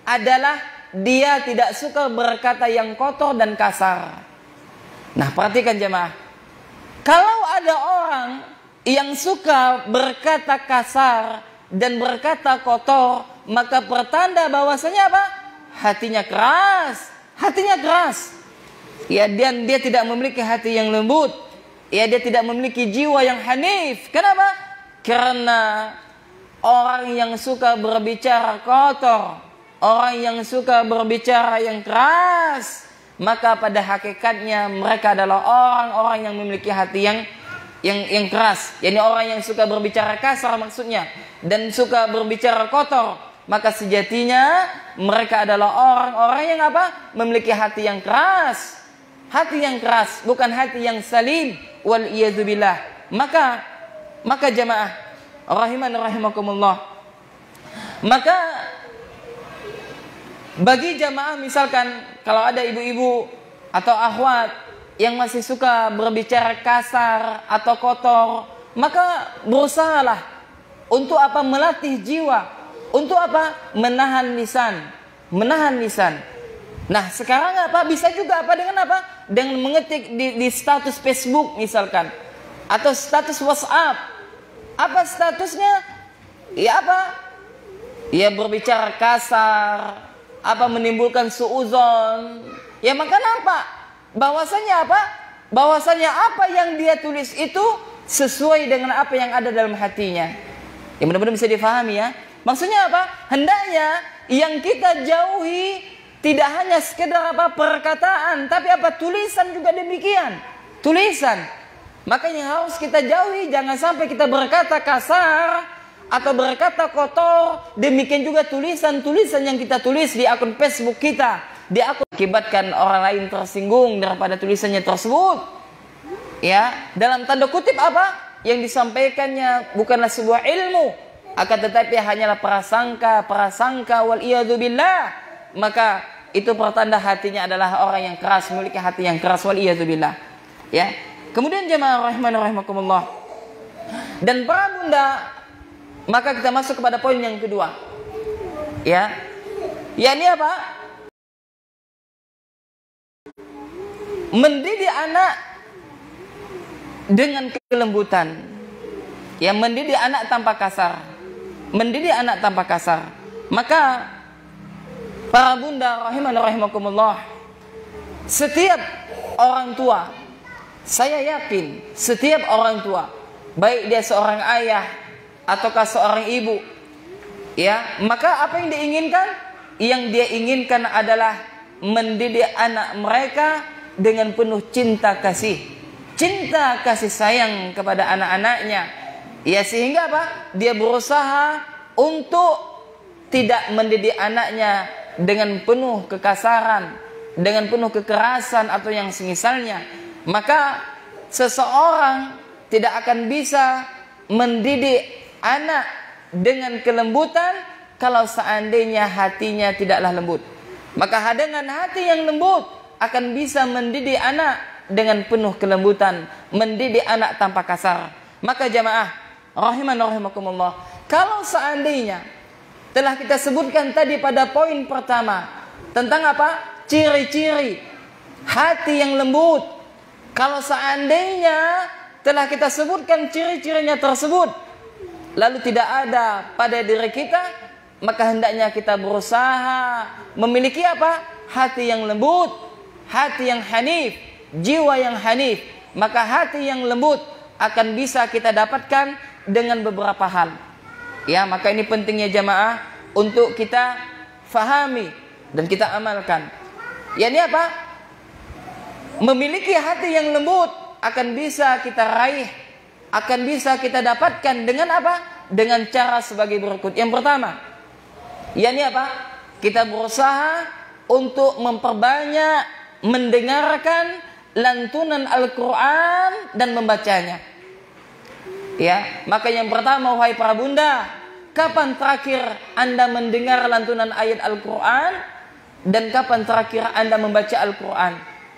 Speaker 1: adalah dia tidak suka berkata yang kotor dan kasar. Nah, perhatikan jemaah. Kalau ada orang yang suka berkata kasar dan berkata kotor, maka pertanda bahwasanya apa? Hatinya keras. Hatinya keras. Ya, dan dia tidak memiliki hati yang lembut. Ya, dia tidak memiliki jiwa yang hanif. Kenapa? Karena orang yang suka berbicara kotor, orang yang suka berbicara yang keras, maka pada hakikatnya mereka adalah orang-orang yang memiliki hati yang yang yang keras. Yani orang yang suka berbicara kasar maksudnya dan suka berbicara kotor, maka sejatinya mereka adalah orang-orang yang apa? Memiliki hati yang keras. Hati yang keras, bukan hati yang salim. Wal iyadzubillah. Maka maka jamaah rahiman rahimakumullah. Maka bagi jamaah misalkan kalau ada ibu-ibu atau akhwat yang masih suka berbicara kasar atau kotor, maka berusahalah untuk apa? Melatih jiwa. Untuk apa? Menahan lisan. Menahan lisan. Nah, sekarang apa? Bisa juga apa? Dengan apa? Dengan mengetik di, di status Facebook misalkan, atau status WhatsApp. Apa statusnya? Ya apa? Ya berbicara kasar, apa menimbulkan suuzon. Ya maka nampak bahwasanya apa? Bahwasanya apa yang dia tulis itu sesuai dengan apa yang ada dalam hatinya. Ya benar-benar bisa difahami ya. Maksudnya apa? Hendaknya yang kita jauhi tidak hanya sekedar apa perkataan, tapi apa tulisan juga demikian. Tulisan. Makanya harus kita jauhi, jangan sampai kita berkata kasar atau berkata kotor. Demikian juga tulisan-tulisan yang kita tulis di akun Facebook kita, di akun akibatkan orang lain tersinggung daripada tulisannya tersebut. Ya, dalam tanda kutip apa? Yang disampaikannya bukanlah sebuah ilmu, akan tetapi hanyalah prasangka, prasangka wal iyadzubillah. Maka itu pertanda hatinya adalah orang yang keras, memiliki hati yang keras wal iyadzubillah. Ya. Kemudian jemaah rahimani rahimakumullah. Dan para bunda, maka kita masuk kepada poin yang kedua. Ya. yakni apa? Mendidik anak dengan kelembutan. Ya, mendidik anak tanpa kasar. Mendidik anak tanpa kasar. Maka para bunda rahimani rahimakumullah, setiap orang tua, saya yakin setiap orang tua, baik dia seorang ayah ataukah seorang ibu, ya, maka apa yang diinginkan? Yang dia inginkan adalah mendidik anak mereka dengan penuh cinta kasih, cinta kasih sayang kepada anak-anaknya. Ya, sehingga apa? Dia berusaha untuk tidak mendidik anaknya dengan penuh kekasaran, dengan penuh kekerasan atau yang semisalnya. Maka seseorang tidak akan bisa mendidik anak dengan kelembutan kalau seandainya hatinya tidaklah lembut. Maka dengan hati yang lembut akan bisa mendidik anak dengan penuh kelembutan, mendidik anak tanpa kasar. Maka jamaah rahiman rahimakumullah, kalau seandainya telah kita sebutkan tadi pada poin pertama tentang apa? Ciri-ciri hati yang lembut. Kalau seandainya telah kita sebutkan ciri-cirinya tersebut, lalu tidak ada pada diri kita, maka hendaknya kita berusaha memiliki apa? Hati yang lembut, hati yang hanif, jiwa yang hanif. Maka hati yang lembut akan bisa kita dapatkan dengan beberapa hal. Ya, maka ini pentingnya jamaah untuk kita fahami dan kita amalkan. Ya, ini apa? Memiliki hati yang lembut akan bisa kita raih, akan bisa kita dapatkan dengan apa? Dengan cara sebagai berikut. Yang pertama, ya, ini apa? Kita berusaha untuk memperbanyak mendengarkan lantunan Al-Quran dan membacanya. Ya, maka yang pertama, wahai para bunda, kapan terakhir Anda mendengar lantunan ayat Al-Quran dan kapan terakhir Anda membaca Al-Quran?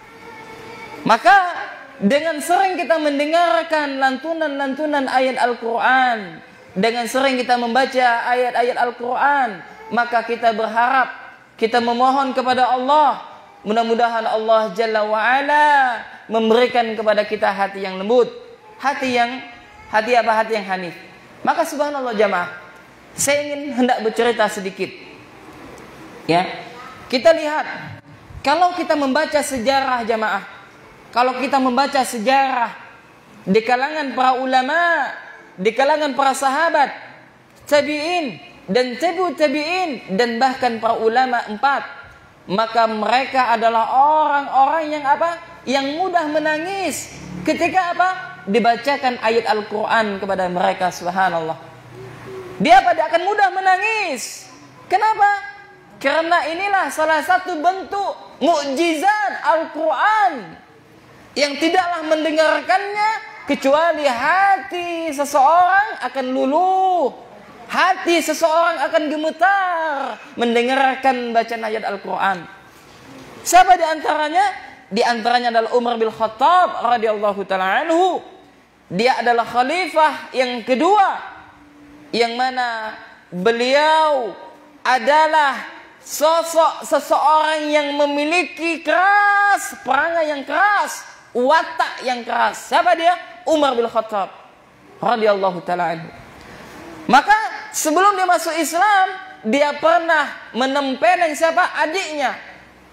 Speaker 1: Maka dengan sering kita mendengarkan lantunan-lantunan ayat Al-Quran, dengan sering kita membaca ayat-ayat Al-Quran, maka kita berharap kita memohon kepada Allah, mudah-mudahan Allah Jalla wa'ala memberikan kepada kita hati yang lembut, hati yang hati apa? Hati yang hanif. Maka subhanallah jamaah, saya ingin hendak bercerita sedikit. Ya, kita lihat kalau kita membaca sejarah jamaah, kalau kita membaca sejarah di kalangan para ulama, di kalangan para sahabat, tabi'in dan tabi'ut tabi'in, dan bahkan para ulama empat, maka mereka adalah orang-orang yang apa? Yang mudah menangis ketika apa? Dibacakan ayat Al-Quran kepada mereka. Subhanallah. Dia pada akan mudah menangis. Kenapa? Karena inilah salah satu bentuk mukjizat Al-Quran yang tidaklah mendengarkannya kecuali hati seseorang akan luluh, hati seseorang akan gemetar mendengarkan bacaan ayat Al-Quran. Siapa di antaranya? Di antaranya adalah Umar bin Khattab radhiyallahu taala anhu. Dia adalah khalifah yang kedua, yang mana beliau adalah sosok seseorang yang memiliki keras, perangai yang keras, watak yang keras. Siapa dia? Umar bin Khattab radhiyallahu taala anhu. Maka sebelum dia masuk Islam, dia pernah menempeleng siapa? Adiknya.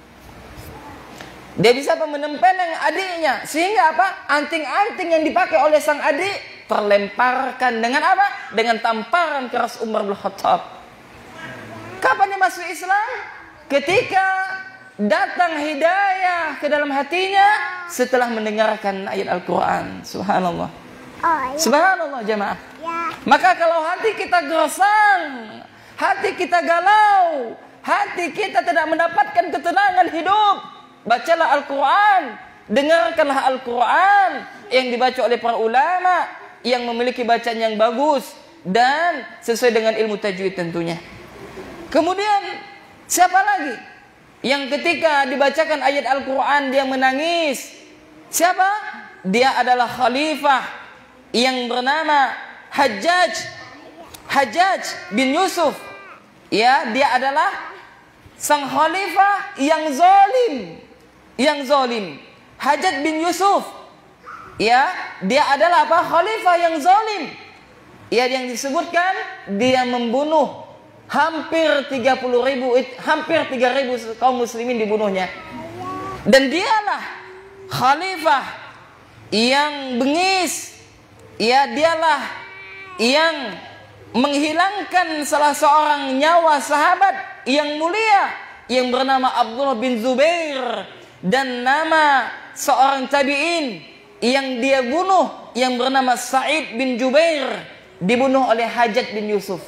Speaker 1: Dia bisa apa? Menempeleng adiknya, sehingga apa? Anting-anting yang dipakai oleh sang adik terlemparkan dengan apa? Dengan tamparan keras Umar bin Khattab. Kapan dia masuk Islam? Ketika datang hidayah ke dalam hatinya setelah mendengarkan ayat Al-Quran. Subhanallah. Oh, ya. Subhanallah jamaah. Ya. Maka kalau hati kita gersang, hati kita galau, hati kita tidak mendapatkan ketenangan hidup, bacalah Al-Quran, dengarkanlah Al-Quran yang dibaca oleh para ulama yang memiliki bacaan yang bagus dan sesuai dengan ilmu tajwid tentunya. Kemudian siapa lagi yang ketika dibacakan ayat Al-Quran dia menangis? Siapa? Dia adalah khalifah yang bernama Hajjaj Hajjaj bin Yusuf. Ya, dia adalah sang khalifah yang zalim. Yang zalim. Hajjaj bin Yusuf. Ya, dia adalah apa? Khalifah yang zalim. Ya, yang disebutkan dia membunuh hampir tiga puluh ribu, hampir tiga ribu kaum muslimin dibunuhnya. Dan dialah khalifah yang bengis. Ya, dialah yang menghilangkan salah seorang nyawa sahabat yang mulia yang bernama Abdullah bin Zubair, dan nama seorang tabi'in yang dia bunuh yang bernama Sa'id bin Jubair dibunuh oleh Hajjaj bin Yusuf.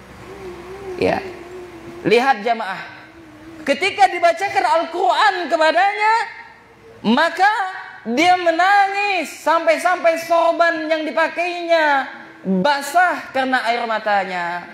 Speaker 1: Ya, lihat jamaah, ketika dibacakan Al-Quran kepadanya, maka dia menangis sampai-sampai sorban yang dipakainya basah karena air matanya.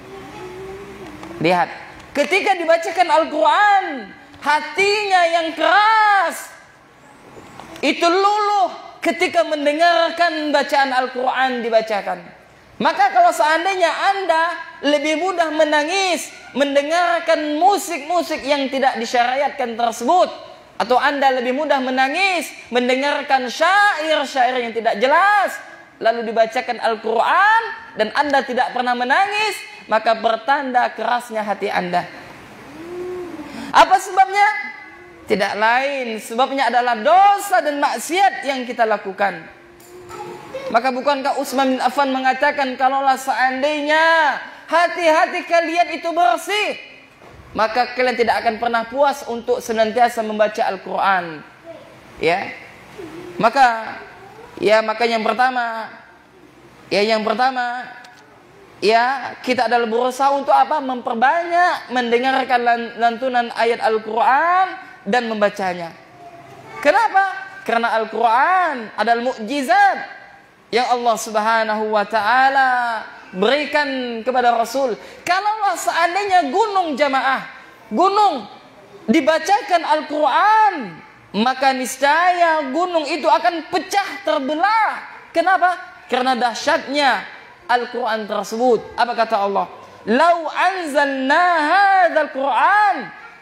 Speaker 1: Lihat, ketika dibacakan Al-Quran, hatinya yang keras itu luluh ketika mendengarkan bacaan Al-Quran dibacakan. Maka kalau seandainya Anda lebih mudah menangis mendengarkan musik-musik yang tidak disyariatkan tersebut, atau Anda lebih mudah menangis mendengarkan syair-syair yang tidak jelas, lalu dibacakan Al-Quran dan Anda tidak pernah menangis, maka bertanda kerasnya hati Anda. Apa sebabnya? Tidak lain, sebabnya adalah dosa dan maksiat yang kita lakukan. Maka bukankah Utsman bin Affan mengatakan, kalaulah seandainya hati-hati kalian itu bersih, maka kalian tidak akan pernah puas untuk senantiasa membaca Al-Quran. Ya, maka ya maka yang pertama, ya yang pertama, ya kita adalah berusaha untuk apa? Memperbanyak mendengarkan lantunan ayat Al-Quran dan membacanya. Kenapa? Karena Al-Quran adalah mukjizat yang Allah Subhanahu wa taala berikan kepada Rasul. Kalaulah seandainya gunung jamaah, gunung dibacakan Al-Quran, maka niscaya gunung itu akan pecah terbelah. Kenapa? Karena dahsyatnya Al-Quran tersebut. Apa kata Allah? Lau anzalna hadzal Quran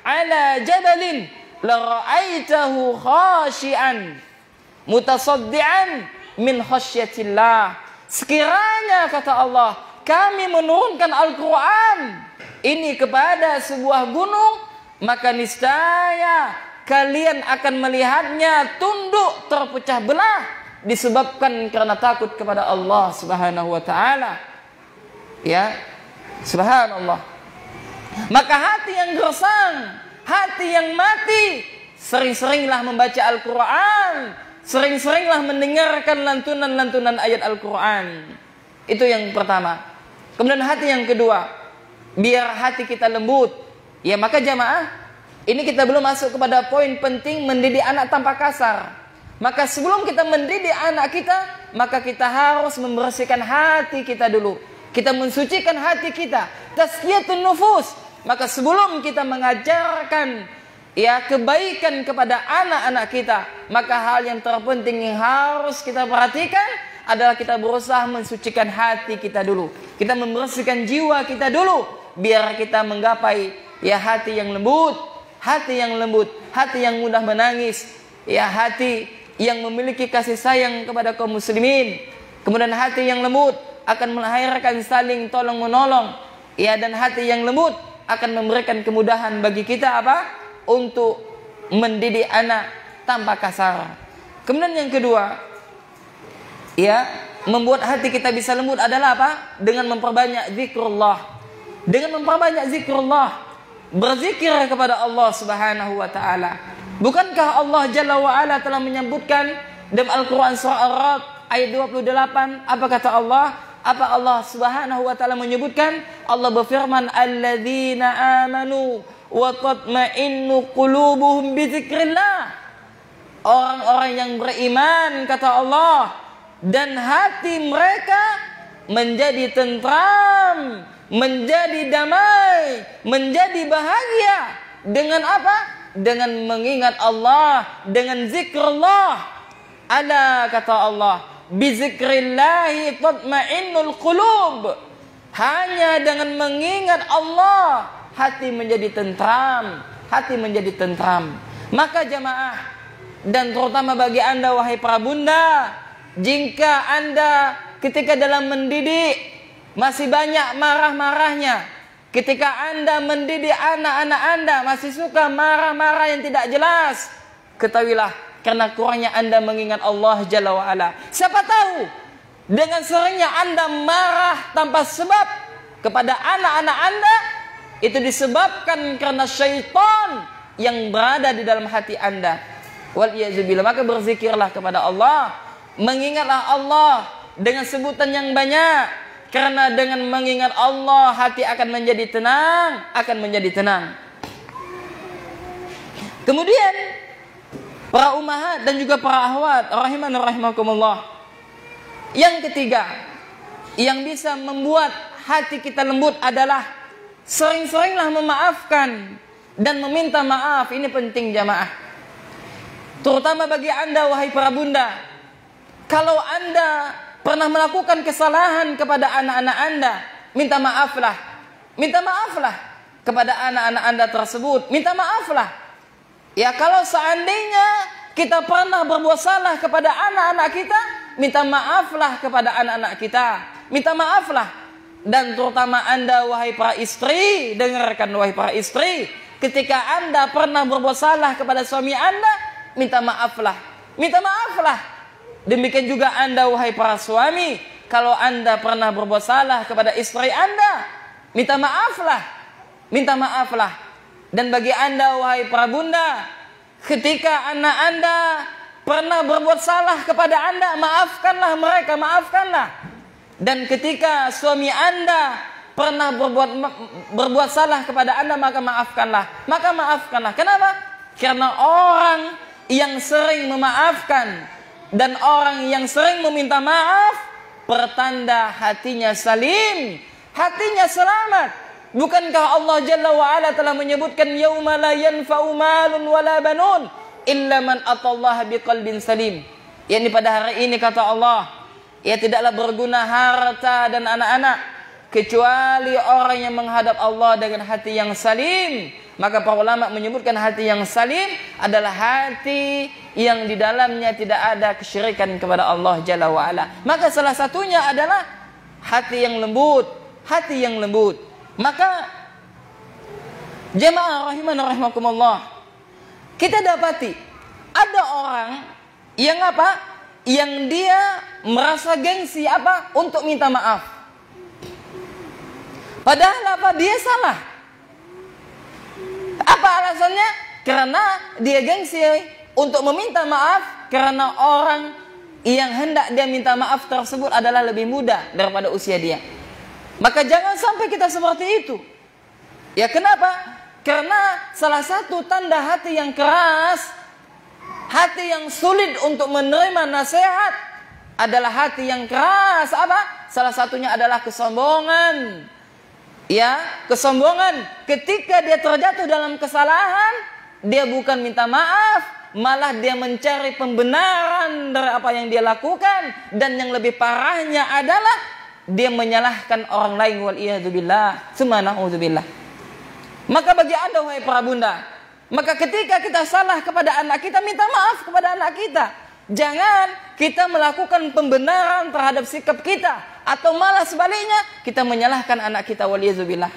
Speaker 1: ala jabalin la ra'aitahu khashi'an mutasaddian min khasyatillah. Sekiranya, kata Allah, kami menurunkan Al-Quran ini kepada sebuah gunung, maka niscaya kalian akan melihatnya tunduk terpecah belah disebabkan karena takut kepada Allah Subhanahu wa taala. Ya, subhanallah. Maka hati yang gersang, hati yang mati, sering-seringlah membaca Al-Quran, sering-seringlah mendengarkan lantunan-lantunan ayat Al-Quran. Itu yang pertama. Kemudian hati yang kedua, biar hati kita lembut. Ya, maka jamaah, ini kita belum masuk kepada poin penting mendidik anak tanpa kasar. Maka sebelum kita mendidik anak kita, maka kita harus membersihkan hati kita dulu. Kita mensucikan hati kita, tazkiyatun nufus. Maka sebelum kita mengajarkan ya kebaikan kepada anak-anak kita, maka hal yang terpenting yang harus kita perhatikan adalah kita berusaha mensucikan hati kita dulu. Kita membersihkan jiwa kita dulu, biar kita menggapai ya hati yang lembut, hati yang lembut, hati yang mudah menangis, ya hati yang memiliki kasih sayang kepada kaum muslimin. Kemudian hati yang lembut akan melahirkan saling tolong menolong, ya, dan hati yang lembut akan memberikan kemudahan bagi kita apa? Untuk mendidik anak tanpa kasar. Kemudian yang kedua, ya, membuat hati kita bisa lembut adalah apa? Dengan memperbanyak zikrullah. Dengan memperbanyak zikrullah, berzikir kepada Allah Subhanahu wa taala. Bukankah Allah Jalla wa Ala telah menyebutkan dalam Al-Quran surah Ar-Ra'd ayat dua puluh delapan, apa kata Allah? Apa Allah Subhanahu wa taala menyebutkan? Allah berfirman, alladzina amanu wa tatma'innu qulubuhum bi dzikrillah. Orang-orang yang beriman, kata Allah, dan hati mereka menjadi tentram, menjadi damai, menjadi bahagia dengan apa? Dengan mengingat Allah, dengan zikrullah. Ala, kata Allah, bizikrillahi tatma'innul qulub. Hanya dengan mengingat Allah, hati menjadi tentram, hati menjadi tentram. Maka jamaah, dan terutama bagi anda wahai para bunda, jika anda ketika dalam mendidik masih banyak marah-marahnya, ketika anda mendidik anak-anak anda masih suka marah-marah yang tidak jelas, ketahuilah karena kurangnya anda mengingat Allah Jalla wa'ala. Siapa tahu dengan seringnya anda marah tanpa sebab kepada anak-anak anda, itu disebabkan karena syaitan yang berada di dalam hati anda. Wal'iyazubillah. Maka berzikirlah kepada Allah, mengingatlah Allah dengan sebutan yang banyak, karena dengan mengingat Allah hati akan menjadi tenang, akan menjadi tenang. Kemudian para ummahat dan juga para akhwat rahiman rahimakumullah, yang ketiga yang bisa membuat hati kita lembut adalah sering-seringlah memaafkan dan meminta maaf. Ini penting jamaah, terutama bagi anda wahai para bunda. Kalau anda pernah melakukan kesalahan kepada anak-anak anda, minta maaflah. Minta maaflah kepada anak-anak anda tersebut. Minta maaflah. Ya, kalau seandainya kita pernah berbuat salah kepada anak-anak kita, minta maaflah kepada anak-anak kita. Minta maaflah. Dan terutama anda wahai para istri, dengarkan wahai para istri, ketika anda pernah berbuat salah kepada suami anda, minta maaflah. Minta maaflah. Demikian juga anda wahai para suami, kalau anda pernah berbuat salah kepada istri anda, minta maaflah. Minta maaflah. Dan bagi anda wahai para bunda, ketika anak anda pernah berbuat salah kepada anda, maafkanlah mereka, maafkanlah. Dan ketika suami anda pernah berbuat berbuat salah kepada anda, maka maafkanlah. Maka maafkanlah. Kenapa? Karena orang yang sering memaafkan dan orang yang sering meminta maaf, pertanda hatinya salim, hatinya selamat. Bukankah Allah Jalla wa'ala telah menyebutkan yauma la yanfa'u malun wala banun illa man atallaha biqalbin salim. Yani pada hari ini kata Allah, ya tidaklah berguna harta dan anak-anak kecuali orang yang menghadap Allah dengan hati yang salim, Maka para ulama menyebutkan hati yang salim adalah hati yang di dalamnya tidak ada kesyirikan kepada Allah Jalla wa'ala. Maka salah satunya adalah hati yang lembut. Hati yang lembut. Maka jemaah rahiman rahimakumullah, kita dapati ada orang yang apa? Yang dia merasa gengsi apa? Untuk minta maaf. Padahal apa? Dia salah. Apa alasannya? Karena dia gengsi untuk meminta maaf karena orang yang hendak dia minta maaf tersebut adalah lebih muda daripada usia dia. Maka jangan sampai kita seperti itu. Ya kenapa? Karena salah satu tanda hati yang keras, hati yang sulit untuk menerima nasihat adalah hati yang keras. Apa? Salah satunya adalah kesombongan. Ya, kesombongan. Ketika dia terjatuh dalam kesalahan, dia bukan minta maaf, malah dia mencari pembenaran dari apa yang dia lakukan. Dan yang lebih parahnya adalah dia menyalahkan orang lain. Wal'iyadzubillah. Summa na'udzubillah. Maka bagi anda wahai para bunda, maka ketika kita salah kepada anak kita, minta maaf kepada anak kita. Jangan kita melakukan pembenaran terhadap sikap kita, atau malah sebaliknya kita menyalahkan anak kita. Waliyadzubillah.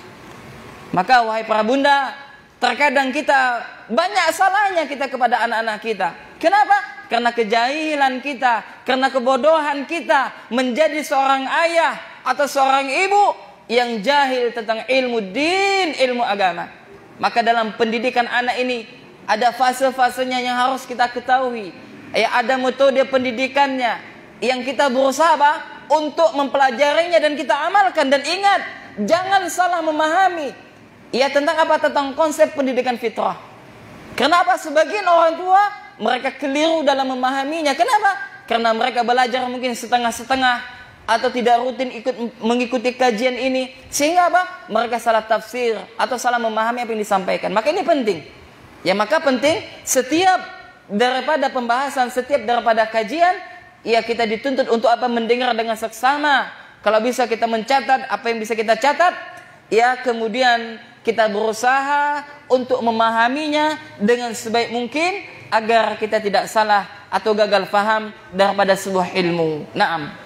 Speaker 1: Maka wahai para bunda, terkadang kita banyak salahnya kita kepada anak-anak kita. Kenapa? Karena kejahilan kita, karena kebodohan kita menjadi seorang ayah atau seorang ibu yang jahil tentang ilmu din, ilmu agama. Maka dalam pendidikan anak ini ada fase-fasenya yang harus kita ketahui. Ya, ada metode pendidikannya yang kita berusaha apa? Untuk mempelajarinya dan kita amalkan. Dan ingat, jangan salah memahami ya tentang apa? Tentang konsep pendidikan fitrah. Kenapa sebagian orang tua mereka keliru dalam memahaminya? Kenapa? Karena mereka belajar mungkin setengah-setengah atau tidak rutin ikut mengikuti kajian ini, sehingga apa? Mereka salah tafsir atau salah memahami apa yang disampaikan. Maka ini penting. Ya, maka penting setiap daripada pembahasan, setiap daripada kajian, ya kita dituntut untuk apa? Mendengar dengan seksama. Kalau bisa kita mencatat apa yang bisa kita catat, ya kemudian kita berusaha untuk memahaminya dengan sebaik mungkin agar kita tidak salah atau gagal faham daripada sebuah ilmu. Naam.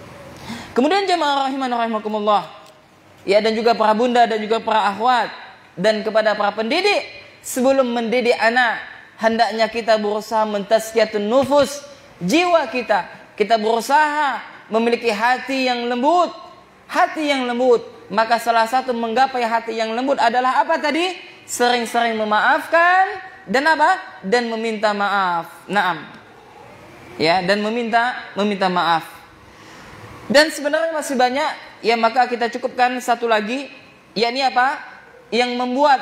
Speaker 1: Kemudian jemaah rahiman rahimakumullah, ya, dan juga para bunda dan juga para akhwat dan kepada para pendidik, sebelum mendidik anak hendaknya kita berusaha mentazkiyatun nufus, jiwa kita. Kita berusaha memiliki hati yang lembut, hati yang lembut. Maka salah satu menggapai hati yang lembut adalah apa tadi? Sering-sering memaafkan dan apa? Dan meminta maaf. Naam. Ya, dan meminta meminta maaf. Dan sebenarnya masih banyak, ya, maka kita cukupkan satu lagi, yakni apa? Yang membuat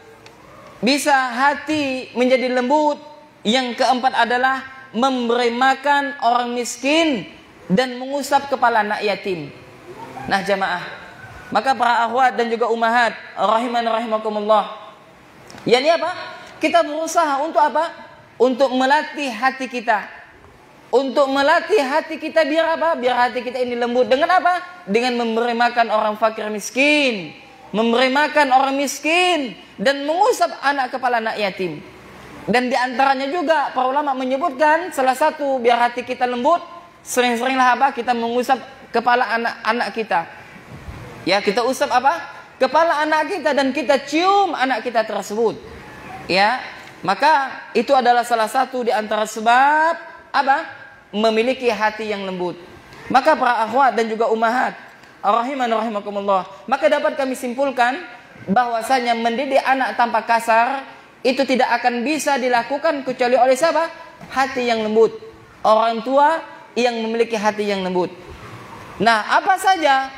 Speaker 1: bisa hati menjadi lembut. Yang keempat adalah memberi makan orang miskin dan mengusap kepala anak yatim. Nah jamaah, maka para akhwat dan juga ummahat rahiman rahimakumullah, yakni apa? Kita berusaha untuk apa? Untuk melatih hati kita. Untuk melatih hati kita biar apa? Biar hati kita ini lembut. Dengan apa? Dengan memberi makan orang fakir miskin, memberi makan orang miskin, dan mengusap anak kepala anak yatim. Dan diantaranya juga para ulama menyebutkan salah satu biar hati kita lembut, sering-seringlah apa? Kita mengusap kepala anak-anak kita. Ya, kita usap apa? Kepala anak kita dan kita cium anak kita tersebut. Ya, maka itu adalah salah satu di antara sebab apa? Memiliki hati yang lembut. Maka para akhwat dan juga ummahat rahiman rahimakumullah, maka dapat kami simpulkan bahwasanya mendidik anak tanpa kasar itu tidak akan bisa dilakukan kecuali oleh siapa? Hati yang lembut. Orang tua yang memiliki hati yang lembut. Nah, apa saja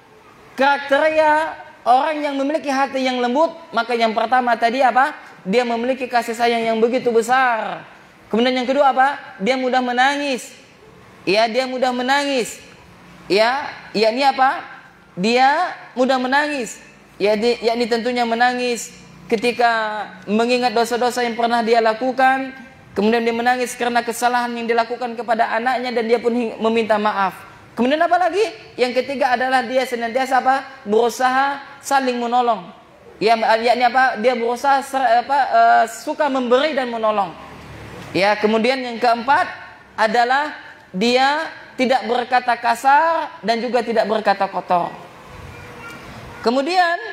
Speaker 1: kriteria orang yang memiliki hati yang lembut? Maka yang pertama tadi apa? Dia memiliki kasih sayang yang begitu besar. Kemudian yang kedua apa? Dia mudah menangis. Ya, dia mudah menangis. Ya, yakni apa? Dia mudah menangis. Ya, di, yakni tentunya menangis ketika mengingat dosa-dosa yang pernah dia lakukan. Kemudian dia menangis karena kesalahan yang dilakukan kepada anaknya dan dia pun meminta maaf. Kemudian apa lagi? Yang ketiga adalah dia senantiasa apa? Berusaha saling menolong. Ya, yakni apa? Dia berusaha apa, uh, suka memberi dan menolong. Ya, kemudian yang keempat adalah dia tidak berkata kasar dan juga tidak berkata kotor. Kemudian,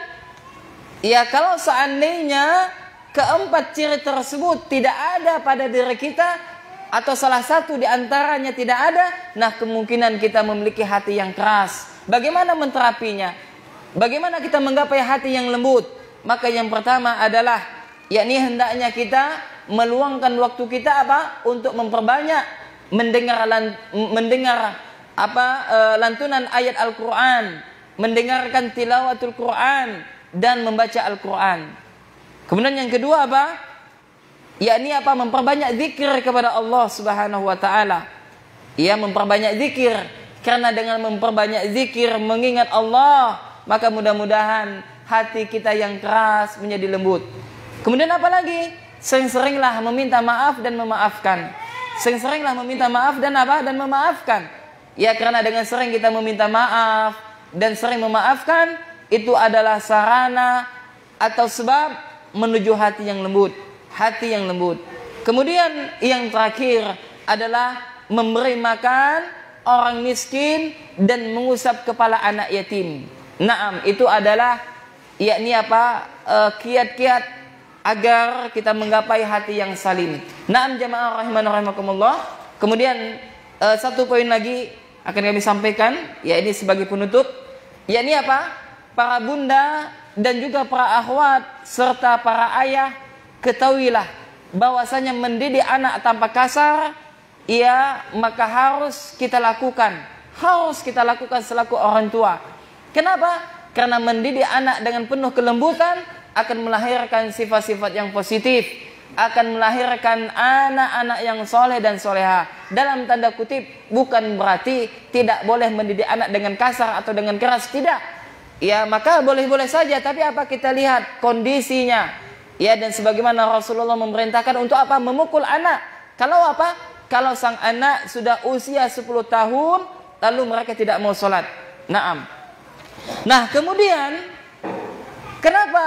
Speaker 1: ya kalau seandainya keempat ciri tersebut tidak ada pada diri kita atau salah satu di antaranya tidak ada, nah kemungkinan kita memiliki hati yang keras. Bagaimana menterapinya? Bagaimana kita menggapai hati yang lembut? Maka yang pertama adalah, yakni hendaknya kita meluangkan waktu kita apa? Untuk memperbanyak mendengar mendengar apa e, lantunan ayat Al-Qur'an, mendengarkan tilawatul Qur'an dan membaca Al-Qur'an. Kemudian yang kedua apa? Yakni apa? Memperbanyak zikir kepada Allah Subhanahu wa taala. Ia memperbanyak zikir, karena dengan memperbanyak zikir mengingat Allah, maka mudah-mudahan hati kita yang keras menjadi lembut. Kemudian apa lagi? Sering-seringlah meminta maaf dan memaafkan. Sering-seringlah meminta maaf dan apa? Dan memaafkan. Ya, karena dengan sering kita meminta maaf dan sering memaafkan, itu adalah sarana atau sebab menuju hati yang lembut. Hati yang lembut. Kemudian yang terakhir adalah memberi makan orang miskin dan mengusap kepala anak yatim. Naam, itu adalah yakni apa? Uh, kiat-kiat agar kita menggapai hati yang salim. Naam jamaah rahiman rahimakumullah. Kemudian uh, satu poin lagi akan kami sampaikan, ya ini sebagai penutup. Yakni apa? Para bunda dan juga para akhwat serta para ayah, ketahuilah bahwasanya mendidik anak tanpa kasar, ya maka harus kita lakukan. Harus kita lakukan selaku orang tua. Kenapa? Karena mendidik anak dengan penuh kelembutan akan melahirkan sifat-sifat yang positif, akan melahirkan anak-anak yang soleh dan soleha. Dalam tanda kutip, bukan berarti tidak boleh mendidik anak dengan kasar atau dengan keras, tidak. Ya, maka boleh-boleh saja, tapi apa kita lihat kondisinya. Ya, dan sebagaimana Rasulullah memerintahkan untuk apa? Memukul anak. Kalau apa? Kalau sang anak sudah usia sepuluh tahun, lalu mereka tidak mau sholat. Naam. Nah, kemudian kenapa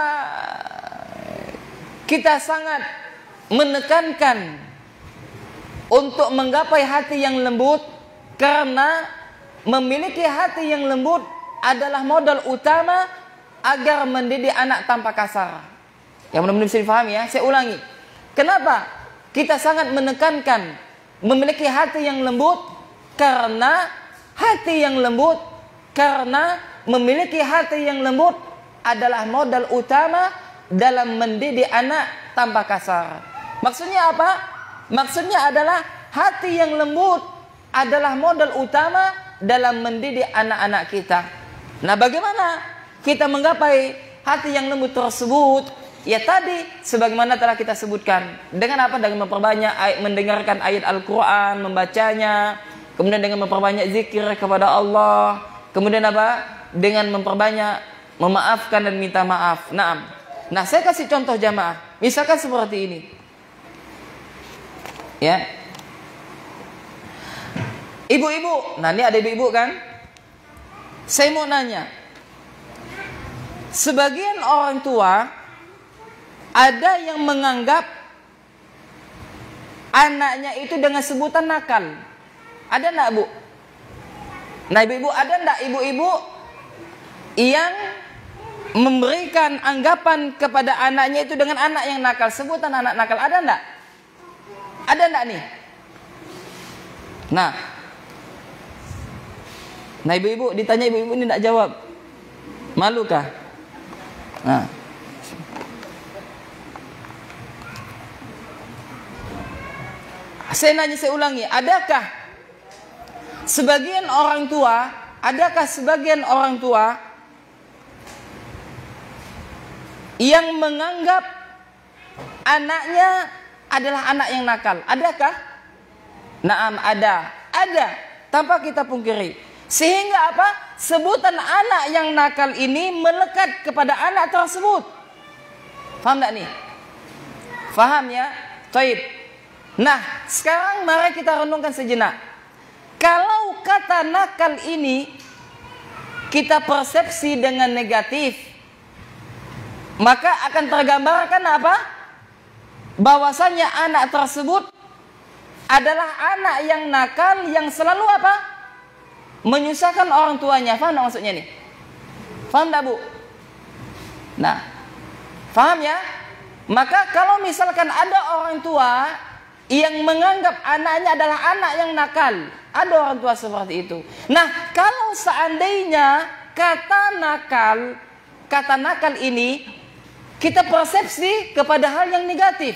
Speaker 1: kita sangat menekankan untuk menggapai hati yang lembut? Karena memiliki hati yang lembut adalah modal utama agar mendidik anak tanpa kasar. Yang benar-benar bisa difahami ya, saya ulangi. Kenapa kita sangat menekankan memiliki hati yang lembut? Karena hati yang lembut, karena memiliki hati yang lembut adalah modal utama dalam mendidik anak tanpa kasar. Maksudnya apa? Maksudnya adalah hati yang lembut adalah modal utama dalam mendidik anak-anak kita. Nah, bagaimana kita menggapai hati yang lembut tersebut? Ya tadi, sebagaimana telah kita sebutkan. Dengan apa? Dengan memperbanyak ayat, mendengarkan ayat Al-Quran, membacanya. Kemudian dengan memperbanyak zikir kepada Allah. Kemudian apa? Dengan memperbanyak memaafkan dan minta maaf. Naam. Nah, saya kasih contoh jamaah. Misalkan seperti ini. Ya. Ibu-ibu. Nah, ini ada ibu-ibu kan? Saya mau nanya. Sebagian orang tua ada yang menganggap anaknya itu dengan sebutan nakal. Ada enggak, Bu? Nah, ibu-ibu, ada enggak ibu-ibu yang memberikan anggapan kepada anaknya itu dengan anak yang nakal, sebutan anak nakal? Ada enggak? Ada enggak nih? Nah. Nah, ibu-ibu ditanya, ibu-ibu ini enggak jawab. Malu kah? Nah. Saya nanya, saya ulangi, adakah sebagian orang tua, adakah sebagian orang tua yang menganggap anaknya adalah anak yang nakal? Adakah? Naam, ada. Ada, tanpa kita pungkiri. Sehingga apa? Sebutan anak yang nakal ini melekat kepada anak tersebut. Faham tak nih? Faham ya? Taib. Nah, sekarang mari kita renungkan sejenak. Kalau kata nakal ini kita persepsi dengan negatif, maka akan tergambarkan apa? Bahwasanya anak tersebut adalah anak yang nakal, yang selalu apa? Menyusahkan orang tuanya. Faham tak maksudnya nih? Faham tak, Bu? Nah, faham ya? Maka kalau misalkan ada orang tua yang menganggap anaknya adalah anak yang nakal, ada orang tua seperti itu. Nah, kalau seandainya kata nakal, kata nakal ini kita persepsi kepada hal yang negatif.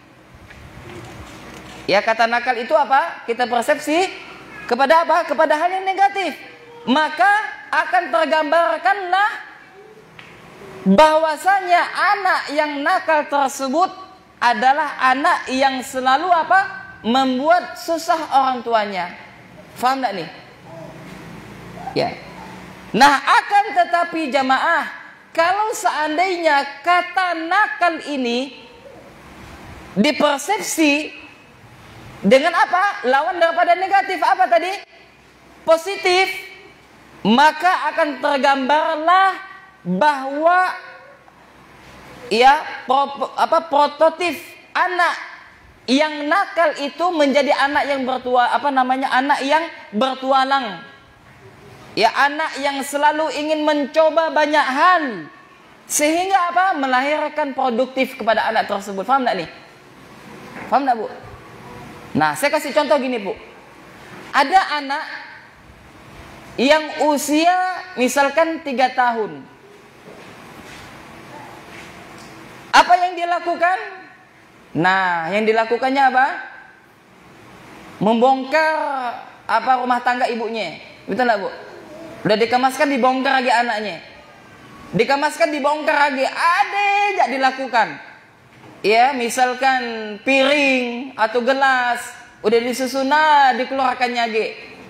Speaker 1: Ya, kata nakal itu apa? Kita persepsi kepada apa? Kepada hal yang negatif. Maka akan tergambarkanlah bahwasanya anak yang nakal tersebut adalah anak yang selalu apa? Membuat susah orang tuanya. Faham tak nih? Ya. Nah, akan tetapi jamaah, kalau seandainya kata nakal ini dipersepsi dengan apa? Lawan daripada negatif, apa tadi? Positif, maka akan tergambarlah bahwa ya pro, apa prototipe anak yang nakal itu menjadi anak yang bertua apa namanya anak yang bertualang, ya anak yang selalu ingin mencoba banyak hal sehingga apa melahirkan produktif kepada anak tersebut. Paham tak nih? Paham tak, Bu? Nah, saya kasih contoh gini, Bu. Ada anak yang usia misalkan tiga tahun. Apa yang dia lakukan? Nah, yang dilakukannya apa? Membongkar apa rumah tangga ibunya. Betul enggak, Bu? Udah dikemaskan, dibongkar lagi anaknya. Dikemaskan, dibongkar lagi. Ada aja dilakukan. Ya, misalkan piring atau gelas udah disusun, dikeluarkannya lagi.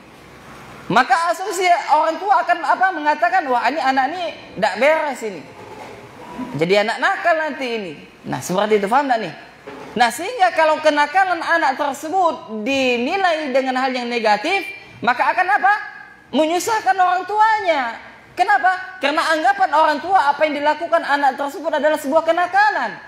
Speaker 1: Maka asumsi orang tua akan apa? Mengatakan, wah ini anak ini enggak beres ini. Jadi anak nakal nanti ini. Nah, seperti itu, paham tak nih? Nah, sehingga kalau kenakalan anak tersebut dinilai dengan hal yang negatif, maka akan apa? Menyusahkan orang tuanya. Kenapa? Karena anggapan orang tua apa yang dilakukan anak tersebut adalah sebuah kenakalan.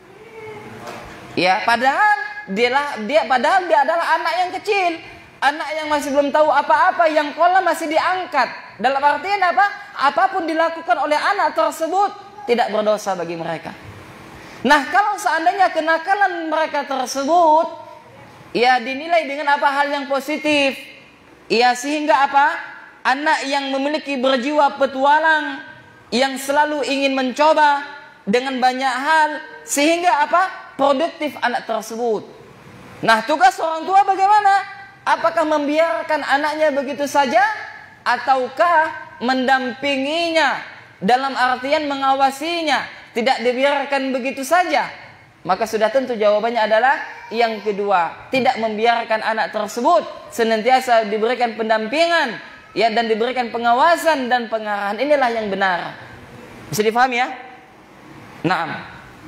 Speaker 1: Ya, padahal dia dia padahal dia adalah anak yang kecil, anak yang masih belum tahu apa-apa, yang kolam masih diangkat. Dalam artian apa? Apapun dilakukan oleh anak tersebut tidak berdosa bagi mereka. Nah, kalau seandainya kenakalan mereka tersebut ya dinilai dengan apa? Hal yang positif. Ya, sehingga apa? Anak yang memiliki berjiwa petualang, yang selalu ingin mencoba dengan banyak hal, sehingga apa? Produktif anak tersebut. Nah, tugas orang tua bagaimana? Apakah membiarkan anaknya begitu saja ataukah mendampinginya? Dalam artian mengawasinya, tidak dibiarkan begitu saja. Maka sudah tentu jawabannya adalah yang kedua, tidak membiarkan anak tersebut, senantiasa diberikan pendampingan, ya, dan diberikan pengawasan dan pengarahan. Inilah yang benar. Bisa difahami ya? Naam.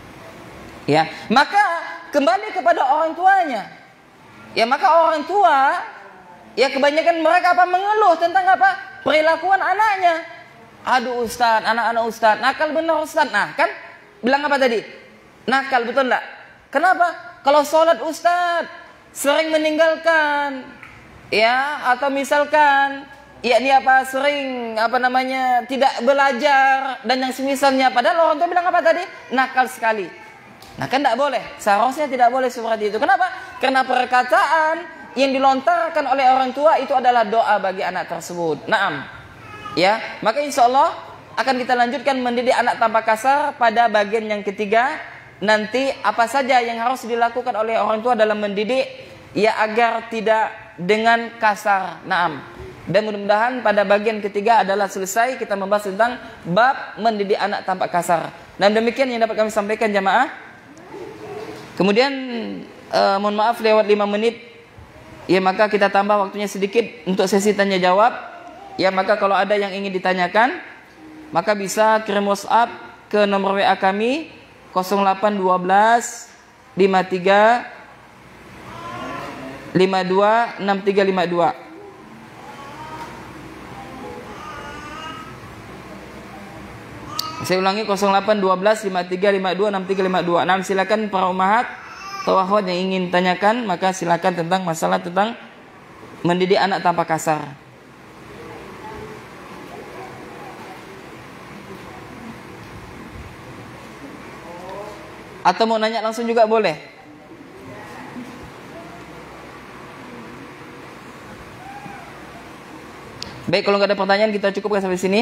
Speaker 1: Ya, maka kembali kepada orang tuanya. Ya, maka orang tua ya kebanyakan mereka apa? Mengeluh tentang apa? Perilakuan anaknya. Aduh Ustaz, anak-anak Ustaz, nakal benar Ustaz. Nah, kan bilang apa tadi? Nakal, betul enggak? Kenapa? Kalau sholat Ustaz sering meninggalkan, ya, atau misalkan ya ini apa sering apa namanya tidak belajar dan yang semisalnya, padahal orang tua bilang apa tadi? Nakal sekali. Nah, kan tidak boleh. Seharusnya tidak boleh seperti itu. Kenapa? Karena perkataan yang dilontarkan oleh orang tua itu adalah doa bagi anak tersebut. Naam. Ya, maka insya Allah akan kita lanjutkan mendidik anak tanpa kasar pada bagian yang ketiga. Nanti apa saja yang harus dilakukan oleh orang tua dalam mendidik ya agar tidak dengan kasar. Naam. Dan mudah-mudahan pada bagian ketiga adalah selesai kita membahas tentang bab mendidik anak tanpa kasar. Dan demikian yang dapat kami sampaikan jamaah. Kemudian eh, mohon maaf lewat lima menit. Ya, maka kita tambah waktunya sedikit untuk sesi tanya jawab. Ya, maka kalau ada yang ingin ditanyakan, maka bisa kirim WhatsApp ke nomor W A kami nol delapan satu dua lima tiga lima dua enam tiga lima dua. Saya ulangi nol delapan satu dua lima tiga lima dua enam tiga lima dua. Nah, silakan para ummahat atau akhwat yang ingin tanyakan, maka silakan tentang masalah tentang mendidik anak tanpa kasar. Atau mau nanya langsung juga boleh. Baik, kalau nggak ada pertanyaan kita cukupkan sampai sini.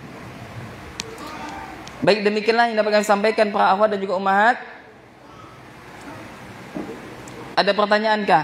Speaker 1: Baik, demikianlah yang dapat kami sampaikan para akhwat dan juga ummahat. Ada pertanyaankah?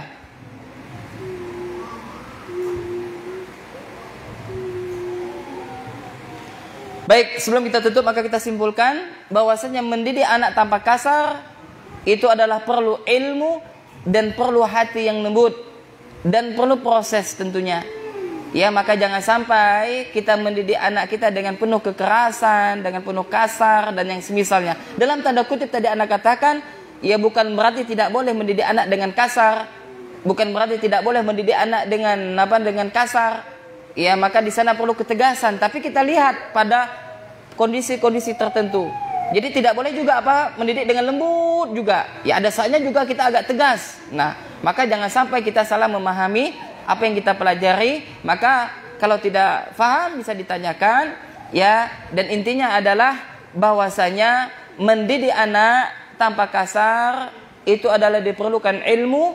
Speaker 1: Baik, sebelum kita tutup maka kita simpulkan bahwasanya mendidik anak tanpa kasar itu adalah perlu ilmu dan perlu hati yang lembut dan perlu proses tentunya. Ya, maka jangan sampai kita mendidik anak kita dengan penuh kekerasan, dengan penuh kasar dan yang semisalnya. Dalam tanda kutip tadi anak katakan, ya bukan berarti tidak boleh mendidik anak dengan kasar, bukan berarti tidak boleh mendidik anak dengan apa dengan kasar. Ya, maka di sana perlu ketegasan, tapi kita lihat pada kondisi-kondisi tertentu. Jadi tidak boleh juga apa mendidik dengan lembut juga. Ya, ada saatnya juga kita agak tegas. Nah, maka jangan sampai kita salah memahami apa yang kita pelajari. Maka kalau tidak paham bisa ditanyakan, ya. Dan intinya adalah bahwasanya mendidik anak tanpa kasar itu adalah diperlukan ilmu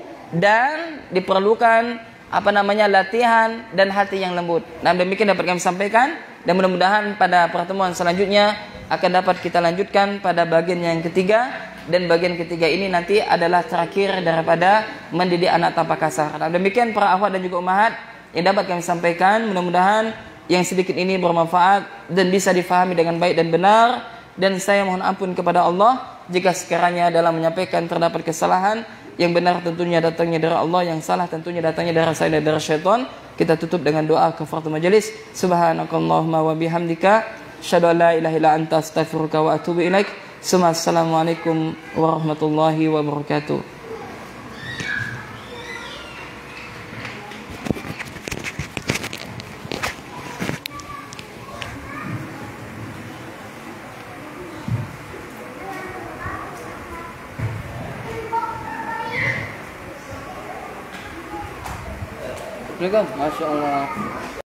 Speaker 1: dan diperlukan apa namanya latihan dan hati yang lembut. Nah, demikian dapat kami sampaikan dan mudah-mudahan pada pertemuan selanjutnya akan dapat kita lanjutkan pada bagian yang ketiga. Dan bagian ketiga ini nanti adalah terakhir daripada mendidik anak tanpa kasar. Nah, demikian para akhwat dan juga ummahat yang dapat kami sampaikan. Mudah-mudahan yang sedikit ini bermanfaat dan bisa difahami dengan baik dan benar. Dan saya mohon ampun kepada Allah jika sekiranya dalam menyampaikan terdapat kesalahan. Yang benar tentunya datangnya dari Allah, yang salah tentunya datangnya dari saya dan dari syaitan. Kita tutup dengan doa kafaratul majelis. Subhanakallahumma wa bihamdika asyhadu an la ilaha illa anta astaghfiruka wa atubu ilaik. Assalamualaikum warahmatullahi wabarakatuh. Assalamualaikum, masya Allah.